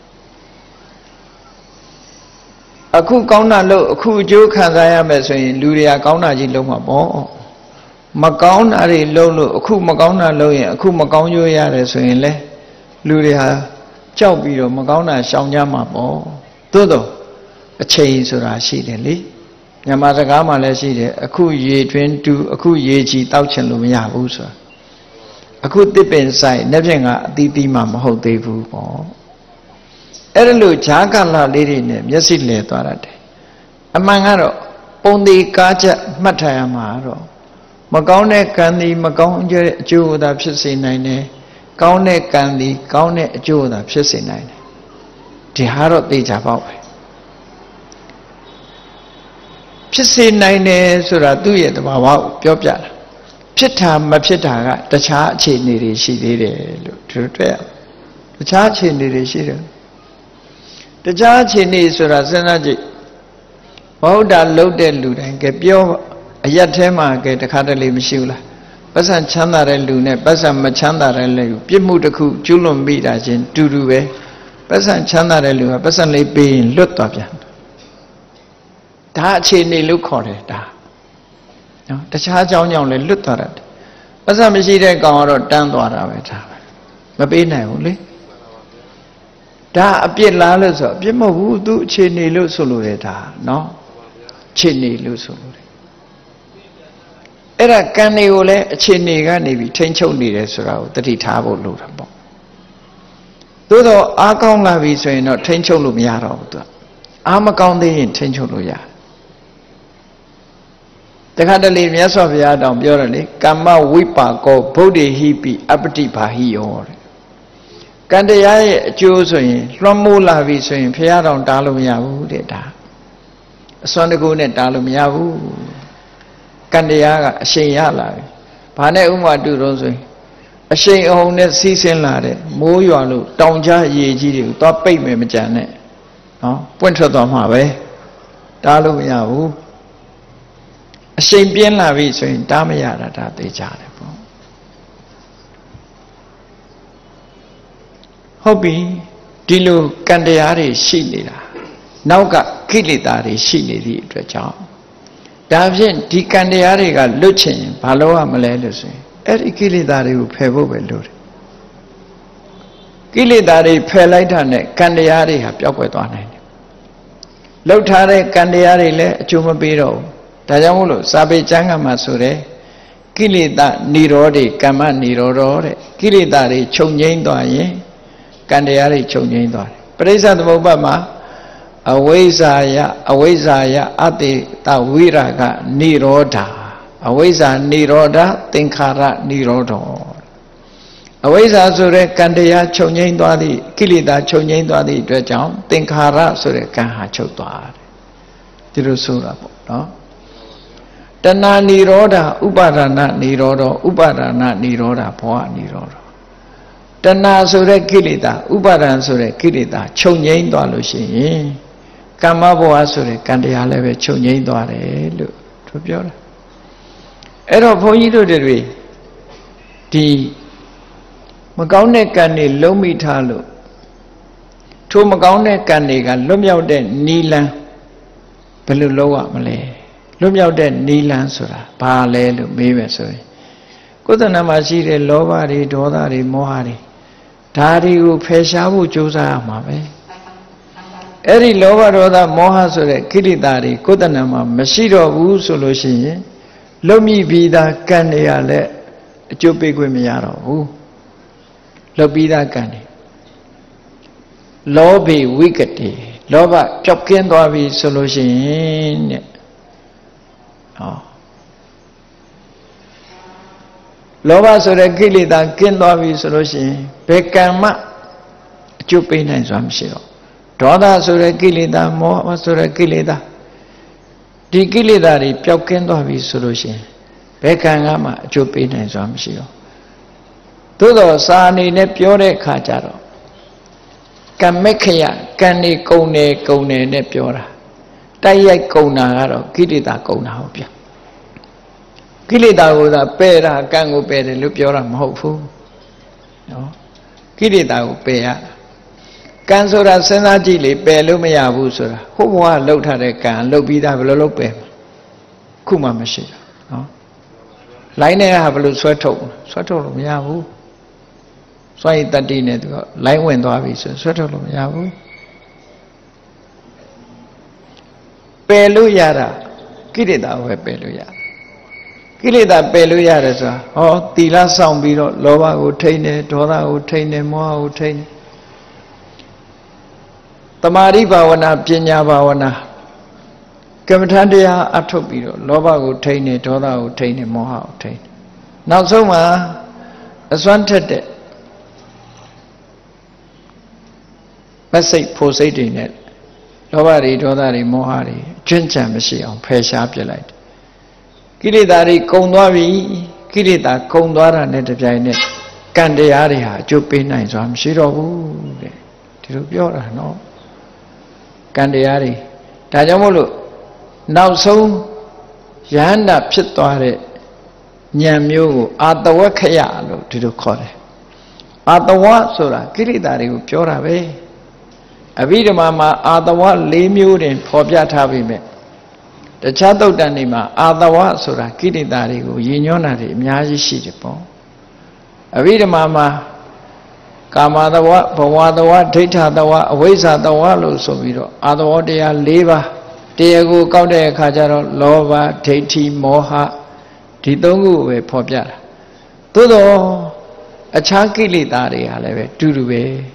အခုကောင်းတာလို့အခုအကျိုးခံစားရမယ်ဆိုရင်လူတွေကကောင်းတာကြီးလုံးမှာပေါ့မကောင်းတာတွေလုံးလို့အခုမကောင်းတာလုံးရင်အခုမကောင်းကျိုးရတယ်ဆိုရင်လေလူတွေဟာကြောက်ပြီးတော့မကောင်းတာရှောင်ကြမှာပေါ့သို့တော့အချိန်ဆိုတာရှိတယ်လေမြန်မာစကားမှာလည်းရှိတယ်အခုရေတွင်တူအခုရေချီတောက်ချင်လို့မရဘူးဆိုတာအခုတစ်ပင်ဆိုင်နှစ်ဖြင့်ကအသီးသီးမှမဟုတ်သေးဘူးပေါ့အဲ့ဒါလို့ဈာကလလေးတွေနဲ့မျက်စိလဲသွားတယ်အမှန်ကတော့ပုံသေးကားချက်မှတ်ထားရမှာတော့မကောင်းတဲ့ကံသည်မကောင်းတဲ့အကျိုးသာဖြစ်စေနိုင်တယ်ကောင်းတဲ့ကံသည်ကောင်းတဲ့အကျိုးသာဖြစ်စေနိုင်တယ်ဒီဟာတော့သိကြပါ့ပဲဖြစ်စေနိုင်တယ်ဆိုတာသူ့ရဲ့တဘာဝကိုပြောပြတာဖြစ်တာမဖြစ်တာကတခြားအခြေအနေတွေရှိသေးတယ်လို့ဒီလိုတွေ့ရတခြားအခြေအနေတွေရှိတယ်တခြားအခြေအနေဆိုတာစဉ်းစားကြည့်ဘုရားလှုပ်တဲ့လူတိုင်းကပြောအရက်ထဲမှာကတခါတလေမရှိဘူးလားပတ်စံချမ်းသာတဲ့လူနဲ့ပတ်စံမချမ်းသာတဲ့လူပြစ်မှုတစ်ခုကျူးလွန်မိတာချင်းတူတူပဲပတ်စံချမ်းသာတဲ့လူကပတ်စံလေးပေးရင်လွတ်သွားပြန်ဒါအခြေအနေလို့ခေါ်တယ်ဒါနော်တခြားအကြောင်းကြောင့်လည်းလွတ်သွားတယ်ပတ်စံမရှိတဲ့ကောင်ကတော့တန်းသွားတာပဲဒါပဲမပေးနိုင်ဘူးလေဒါအပြစ်လားလို့ဆိုအပြစ်မဟုတ်ဘူးသူအခြေအနေလို့ဆိုလို့ရတာနော်အခြေအနေလို့ဆိုလို့အဲ့ဒါကံတွေကိုလည်းအခြေအနေကနေပြီးထိန်းချုပ်နေတယ်ဆိုတာကိုသတိထားဖို့လိုတာပေါ့သို့တော့အားကောင်းလာပြီဆိုရင်တော့ထိန်းချုပ်လို့မရတော့ဘူးသူအားမကောင်းသေးရင်ထိန်းချုပ်လို့ရတယ်တခါတလေမြတ်စွာဘုရားတောင်ပြောတယ်လေကမ္မဝိပါကောဗုဒ္ဓဟိပိအပ္ပတိဘာဟိယောတဲ့ကံတရားရဲ့အကျိုးဆိုရင်လွှမ်းမိုးလာပြီဆိုရင်ဘုရားတောင်တားလို့မရဘူးတဲ့ဒါအစွမ်းတကူနဲ့တားလို့မရဘူးကံတရားကအရှိန်ရလာပြီဘာနဲ့ဥမာတူတော့ဆိုရင်အရှိန်အဟုန်နဲ့စီးဆင်းလာတဲ့မိုးရွာလို့တောင်ကြားရေကြီးတွေကိုသွားပိတ်မယ်မကြံနဲ့နော်ပွင့်ထွက်သွားမှာပဲတားလို့မရဘူးအရှိန်ပြင်းလာပြီဆိုရင်တားမရတာဒါသိကြတယ်ပေါ့ဟုတ်ပြီဒီလိုကံတရားတွေရှိနေတာနောက်ကကိလေသာတွေရှိနေသည့်အတွက်ကြောင့်ဒါဖြင့်ဒီကံတရားတွေကလွတ်ချင်ဘာလို့ရမလဲလို့ဆိုရင်အဲ့ဒီကိလေသာတွေကိုဖယ်ဖို့ပဲလိုတယ်ကိလေသာတွေဖယ်လိုက်တာနဲ့ကံတရားတွေဟာပျောက်ကွယ်သွားနိုင်တယ်လှုပ်ထားတဲ့ကံတရားတွေလည်းအကျိုးမပေးတော့ဘူးဒါကြောင့်မို့လို့စာပေကျမ်းကမှာဆိုတယ်ကိလေသာនិရောဓေကမ္မនិရောဓောတဲ့ကိလေသာတွေချုပ်ငြိမ်းသွားရင်ကံတရားတွေချုပ်ငြိမ်းသွားတယ်ပရိစ္ဆေသမုပ္ပါဒ်မှာအဝိဇ္ဇာယအဝိဇ္ဇာယအတေတဝိရာဂនិရောဓအဝိဇ္ဇာនិရောဓသင်္ခါရនិရောဓအဝိဇ္ဇာဆိုတဲ့ကံတရားချုပ်ငြိမ်းသွားသည့်ကိလေသာချုပ်ငြိမ်းသွားသည့်အတွက်ကြောင့်သင်္ခါရဆိုတဲ့ကံဟာချုပ်သွားတယ်ဒီလိုဆိုတာပေါ့နော်တဏှာនិရောဓဥပါဒနာនិရောဓဥပါဒနာនិရောဓဘောဟនិရောဓတဏှာဆိုတဲ့ကိလေသာဥပါဒံဆိုတဲ့ကိလေသာချုပ်ငြိမ်းသွားလို့ရှိရင်ကမ္မဘဝဆိုတဲ့ကံတရားလည်းပဲချုပ်ငြိမ်းသွားတယ်လို့သူပြောတာအဲ့တော့ဘုန်းကြီးတို့တွေဒီမကောင်းတဲ့ကံတွေလုံးမိထားလို့ထိုမကောင်းတဲ့ကံတွေကလွတ်မြောက်တဲ့နီလန်းဘယ်လိုလုပ်ရမလဲလွတ်မြောက်တဲ့နီလန်းဆိုတာဘာလဲလို့မေးမယ်ဆိုရင်ကိုယ်တဏ္ဍာမှာရှိတဲ့လောဘတွေဒေါသတွေမောဟတွေဒါတွေကိုဖယ်ရှားဖို့ကြိုးစားရမှာပဲအဲ့ဒီလောဘဒေါသမောဟဆိုတဲ့ကိလေသာတွေကိုယ်တဏ္ဍာမှာမရှိတော့ဘူးဆိုလို့ရှိရင်လွတ်မိပြီးသားကံတွေရလည်းအကျိုးပေးခွင့်မရတော့ဘူးလွတ်ပြီးသားကံတွေလောဘိဝိကတိလောဘပျောက်ကင်းသွားပြီဆိုလို့ရှိရင်တဲ့ဟောလောဘဆိုတဲ့ကိလေသာကင်းသွားပြီဆိုလို့ရှိရင်ဘယ်ကံမှအကျိုးပေးနိုင်စွာမရှိတော့ဒေါသဆိုတဲ့ကိလေသာမောဟဆိုတဲ့ကိလေသာဒီကိလေသာတွေပျောက်ကင်းသွားပြီဆိုလို့ရှိရင်ဘယ်ကံကမှအကျိုးပေးနိုင်စွာမရှိတော့သို့တော့စာအနေနဲ့ပြောတဲ့အခါကျတော့ကမ္မခယကံနေကုံနေကုံနေနဲ့ပြောတာတိုက်ရိုက်ကုံတာကတော့ကိလေသာကုံတာဟုတ်ဗျကိလေသာကိုသာပယ်တာကံကိုပယ်တယ်လို့ပြောတာမဟုတ်ဘူးနော်ကိလေသာကိုပယ်ရကံဆိုတာစဉ်းစားကြည့်လေပယ်လို့မရဘူးဆိုတာဟိုဘဝလှုပ်ထားတဲ့ကံလှုပ်ပြီးသားဘယ်လိုလုပ်ပယ်ခုမှမရှိတာနော်လိုင်းနဲ့ဟာဘယ်လိုဆွဲထုတ်ဆွဲထုတ်လို့မရဘူးစွန့်ရည်တတ္တိနဲ့သူကလိုင်းဝင်သွားပြီဆိုဆွတ်ထုတ်လို့မရဘူးပယ်လို့ရတာကိလေသာပဲပယ်လို့ရကိလေသာပယ်လို့ရတယ်ဆိုတာဟောသီလဆောင်ပြီးတော့လောဘကိုထိန်းတယ်ဒေါသကိုထိန်းတယ်မောဟကိုထိန်းတယ်တမာရိဘာဝနာပညာဘာဝနာကမ္မထာတရားအထုတ်ပြီးတော့လောဘကိုထိန်းတယ်ဒေါသကိုထိန်းတယ်မောဟကိုထိန်းတယ်နောက်ဆုံးမှာအစွမ်းထက်တဲ့မစိတ်ဖို့စိတ်တွေနဲ့လောဘတွေဒေါသတွေမောဟတွေအကျွင့်ကြံမရှိအောင်ဖယ်ရှားပြလိုက်တယ်ကိလေသာတွေကုန်သွားပြီကိလေသာကုန်သွားတာနဲ့တပြိုင်နက်ကံတရားတွေဟာအကျိုးပေးနိုင်စွာမရှိတော့ဘူးတဲ့ဒီလိုပြောတာနော်ကံတရားတွေဒါကြောင့်မို့လို့နောက်ဆုံးယဟန္တာဖြစ်သွားတဲ့ဉာဏ်မျိုးကိုအာတဝခယလို့ဒီလိုခေါ်တယ်အာတဝဆိုတာကိလေသာတွေကိုပြောတာပဲအဘိဓမ္မာမှာအာတဝ၄မျိုးတင်ဖော်ပြထားပြီမဲ့တခြားသုတ်တန်တွေမှာအာတဝဆိုတာကိလေသာတွေကိုရည်ညွှန်းတာတွေအများကြီးရှိတယ်ပေါ့အဘိဓမ္မာမှာကာမတဝဘဝတဝဒိဋ္ဌတဝအဝိဇ္ဇတဝလို့ဆိုပြီးတော့အာတဝတရား၄ပါးတရားကိုကောက်တဲ့အခါကျတော့လောဘဒိဋ္ဌိမောဟဒီသုံးခုကိုပဲဖော်ပြတာသို့တော့အခြားကိလေသာတွေဟာလည်းပဲတူတူပဲ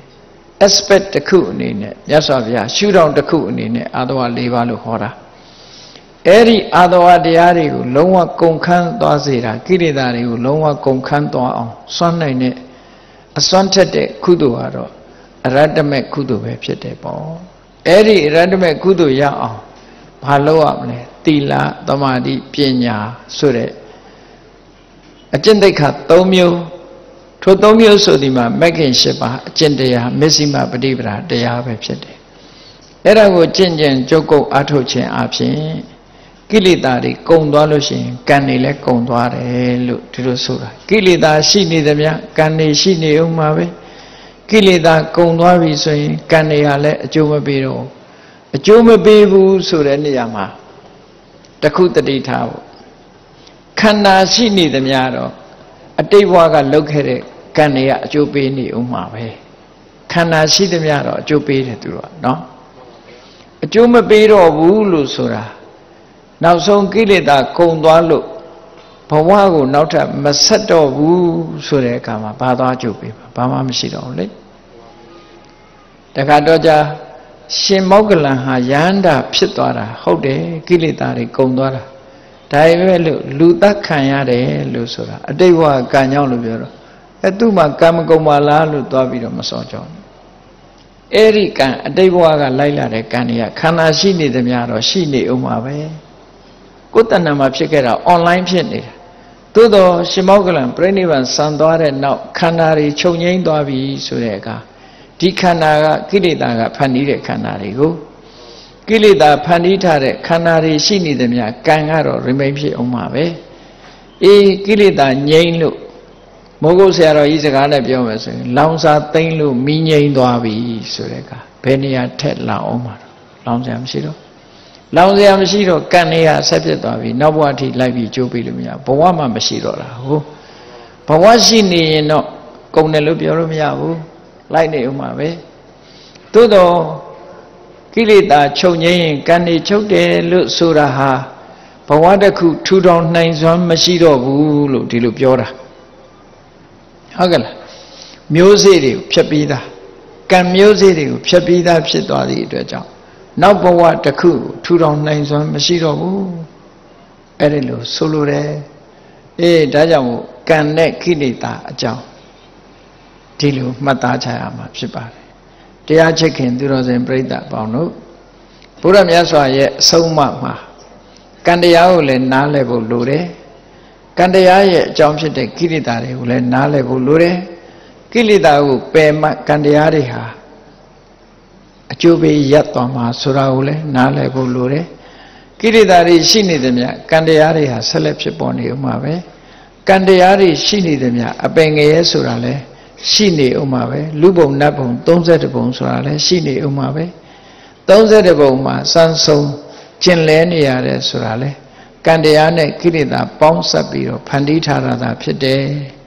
aspect တစ်ခုအနေနဲ့မြတ်စွာဘုရားရှုထောင့်တစ်ခုအနေနဲ့အာတဝ၄ပါးလို့ဟောတာအဲ့ဒီအာတဝတရားတွေကိုလုံးဝကုန်ခန်းသွားစေတာကိလေသာတွေကိုလုံးဝကုန်ခန်းသွားအောင်စွန့်နိုင်တဲ့အစွမ်းထက်တဲ့ကုသိုလ်ကတော့အရတ္တမေကုသိုလ်ပဲဖြစ်တယ်ပေါ့အဲ့ဒီအရတ္တမေကုသိုလ်ရအောင်ဘာလုပ်ရမလဲသီလသမာဓိပညာဆိုတဲ့အကျင့်သိက္ခာ၃မျိုးထို၃မျိုးဆိုဒီမှာမဂ္ဂင်၈ပါးအကျင့်တရားမဇ္ဈိမပฏิပဒါတရားပဲဖြစ်တယ်အဲ့ဒါကိုကျင့်ကြံကြုတ်ကုတ်အားထုတ်ခြင်းအပြင်ကိလေသာတွေကုန်သွားလို့ရှိရင်ကံတွေလည်းကုန်သွားတယ်လို့ဒီလိုဆိုတာကိလေသာရှိနေသမျှကံတွေရှိနေဦးမှာပဲကိလေသာကုန်သွားပြီဆိုရင်ကံတွေကလည်းအကျိုးမပေးတော့အကျိုးမပေးဘူးဆိုတဲ့နေရာမှာတခုတတိထားဖို့ခန္ဓာရှိနေသမျှတော့အတိတ်ဘဝကလုပ်ခဲ့တဲ့ကံတွေကအကျိုးပေးနေဦးမှာပဲခန္ဓာရှိသမျှတော့အကျိုးပေးတယ်သူတို့ကနော်အကျိုးမပေးတော့ဘူးလို့ဆိုတာနောက်ဆုံးကိလေသာကုန်သွားလို့ဘဝကိုနောက်ထပ်မဆက်တော့ဘူးဆိုတဲ့အခါမှာဘာသွားကြုတ်ပေးမှာဘာမှမရှိတော့ဘူးလေတခါတော့ကြာရှင်မောဂလန်ဟာယန္တာဖြစ်သွားတာဟုတ်တယ်ကိလေသာတွေကုန်သွားတာဒါပေမဲ့လို့လူသက်ခံရတယ်လို့ဆိုတာအတိတ်ဘဝကံကြောင့်လို့ပြောတော့အဲသူ့မှာကံမကုန်ပါလားလို့သွားပြီးတော့မစောကြောင်းအဲ့ဒီကံအတိတ်ဘဝကလိုက်လာတဲ့ကံတွေကခန္ဓာရှိနေသမျှတော့ရှိနေဦးမှာပဲကိုယ်တဏ္ဍာမှာဖြစ်ခဲ့တာ online ဖြစ်နေတာသို့တော့ရှင်မောဂလန်ပြိဋိဘံဆံသွားတဲ့နောက်ခန္ဓာတွေချုပ်ငြိမ်းသွားပြီဆိုတဲ့အခါဒီခန္ဓာကကိလေသာကဖန်တီးတဲ့ခန္ဓာတွေကိုကိလေသာဖန်တီးထားတဲ့ခန္ဓာတွေရှိနေသမျှကံကတော့ရမိန်ဖြစ်အောင်ပါပဲအေးကိလေသာငြိမ်းလို့မိုးကုတ်ဆရာတော်ကြီးစကားနဲ့ပြောမယ်ဆိုရင်လောင်စာသိမ့်လို့မိငြိမ်းသွားပြီဆိုတဲ့အခါဘယ်နေရာထက်လောင်အောင်မှာလောင်စရာမရှိတော့လောင်စရာမရှိတော့ကံနေရဆက်ဖြစ်သွားပြီနောက်ဘဝအထိလိုက်ပြီးကြိုးပေးလို့မရဘဝမှမရှိတော့တာဟုတ်ဘဝရှိနေရင်တော့ကုန်တယ်လို့ပြောလို့မရဘူးလိုက်နေဦးမှာပဲသို့တော့ကိလေသာချုပ်ငြိမ်းရင်ကံနေချုပ်တယ်လို့ဆိုတာဟာဘဝတစ်ခုထူထောင်နိုင်စွမ်းမရှိတော့ဘူးလို့ဒီလိုပြောတာဟုတ်ကဲ့လားမျိုးစေ့တွေကိုဖြတ်ပြီးသားကံမျိုးစေ့တွေကိုဖြတ်ပြီးသားဖြစ်သွားသည့်အတွက်ကြောင့်နောက်ဘဝတစ်ခုထူထောင်နိုင်စွမ်းမရှိတော့ဘူးအဲ့ဒီလိုဆိုလိုတယ်အေးဒါကြောင့်မို့ကံနဲ့ကိလေသာအကြောင်းဒီလိုမှတ်သားချရမှာဖြစ်ပါတယ်တရားချစ်ခင်သူတော်စင်ပြိဿပေါင်းတို့ဘုရားမြတ်စွာရဲ့အဆုံးအမမှာကံတရားကိုလည်းနားလည်ဖို့လိုတယ်ကံတရားရဲ့အကြောင်းဖြစ်တဲ့ကိလေသာတွေကိုလည်းနားလည်ဖို့လိုတယ်ကိလေသာကိုပယ်မှကံတရားတွေဟာအကျိုးပေးရပ်သွားမှာဆိုတာကိုလည်းနားလည်ဖို့လိုတယ်ကိလေသာတွေရှိနေသမျှကံတရားတွေဟာဆက်လက်ဖြစ်ပေါ်နေဦးမှာပဲကံတရားတွေရှိနေသမျှအပင်ငရဲဆိုတာလည်းရှိနေဦးမှာပဲလူဘုံနတ်ဘုံသုံးဆယ်ဘုံဆိုတာလည်းရှိနေဦးမှာပဲသုံးဆယ်ဘုံမှာစမ်းဆုံးကျင်လဲနေရတယ်ဆိုတာလည်းကံတရားနဲ့ကိလေသာပေါင်းစပ်ပြီးတော့ဖန်တီးထားတာသာဖြစ်တယ်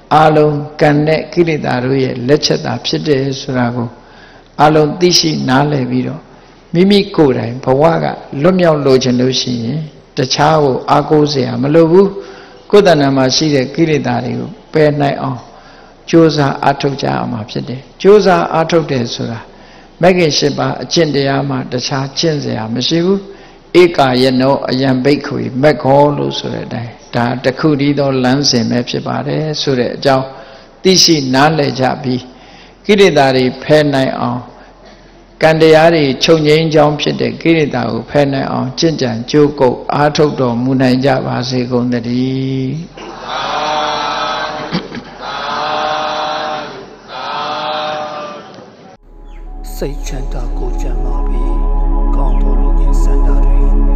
အာလုံးကံနဲ့ကိလေသာတို့ရဲ့လက်ချက်သာဖြစ်တယ်ဆိုတာကိုအာလုံးသိရှိနားလည်ပြီးတော့မိမိကိုယ်တိုင်ဘဝကလွတ်မြောက်လိုချင်လို့ရှိရင်တခြားကိုအားကိုးစရာမလိုဘူးကိုယ်တဏ္ဍာမှာရှိတဲ့ကိလေသာတွေကိုပယ်နိုင်အောင်ကြိုးစားအားထုတ်ကြရမှာဖြစ်တယ်ကြိုးစားအားထုတ်တယ်ဆိုတာမဂ္ဂင်၈ပါးအကျင့်တရားမှာတခြားကျင့်စရာမရှိဘူးဧကာယနောအယံဘိက္ခွေမက်ခောလို့ဆိုတဲ့အတိုင်းဒါတခုတည်းသောလမ်းစဉ်ပဲဖြစ်ပါတယ်ဆိုတဲ့အကြောင်းသိရှိနားလည်ကြပြီးကိလေသာတွေဖယ်နိုင်အောင်ကံတရားတွေချုပ်ငြိမ်းကြောင်းဖြစ်တဲ့ကိလေသာကိုဖယ်နိုင်အောင်ကျင့်ကြံကြိုးကုပ်အားထုတ်တော်မူနိုင်ကြပါစေကုန်သတည်းစိတ်ချမ်းသာကိုယ်ချမ်းသာပြီးကောင်းတော်လူချင်းစံတာတွေ